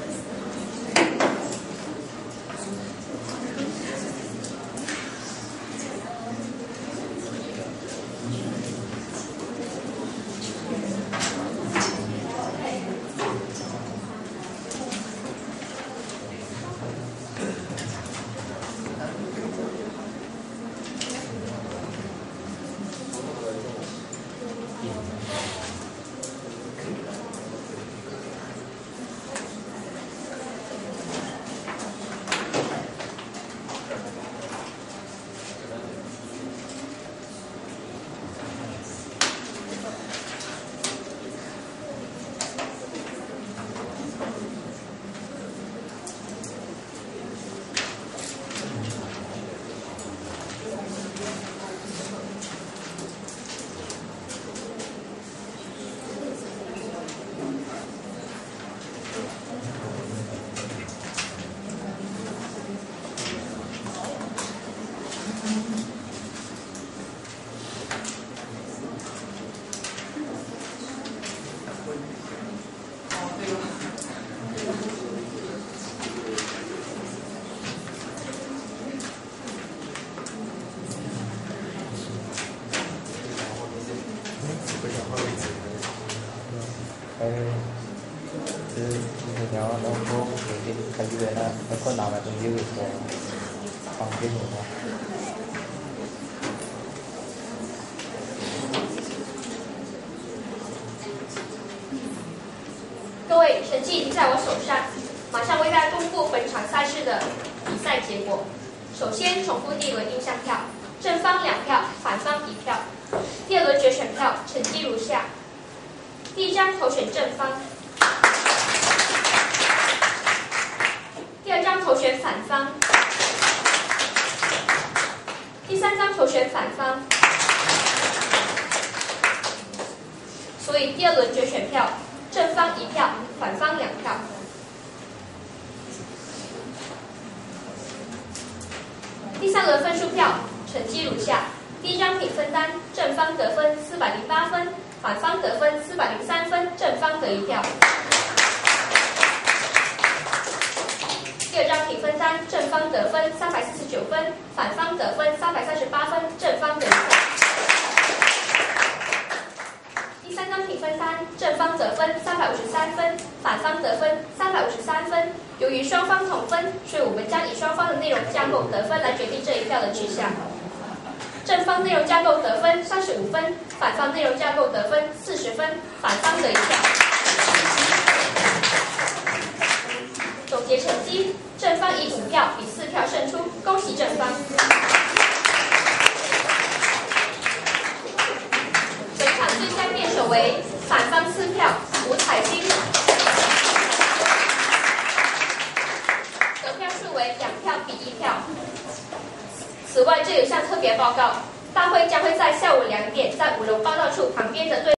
[SPEAKER 1] 各位，成绩已经在我手上，马上为大家公布本场赛事的比赛结果。首先重复第一轮印象票，正方两票，反方一票。第二轮决选票成绩如下：第一张投选正方，第二张投选反方，第三张投选反方。所以第二轮决选票，正方一票，反方两票。第三轮分数票成绩如下：第一张评分单，正方得分四百零八分，反方得分四百零三分，正方得一票。第二张评分单，正方得分三百四十九分，反方得分三百三十八分，正方得一票。第三张评分单，正方得分三百五十三分，反方得分三百五十三分。由于双方同分，所以我们将以双方的内容架构得分来决定这一票的取向。正方内容架构得分三十五分，反方内容架构得分四十分，反方得一票。总结成绩，正方以五票比四票胜出，恭喜正方。本场最佳辩手为反方四票吴彩金，得票数为两票比一票。此外，这有项特别报告，大会将会在下午两点在五楼报道处旁边的对。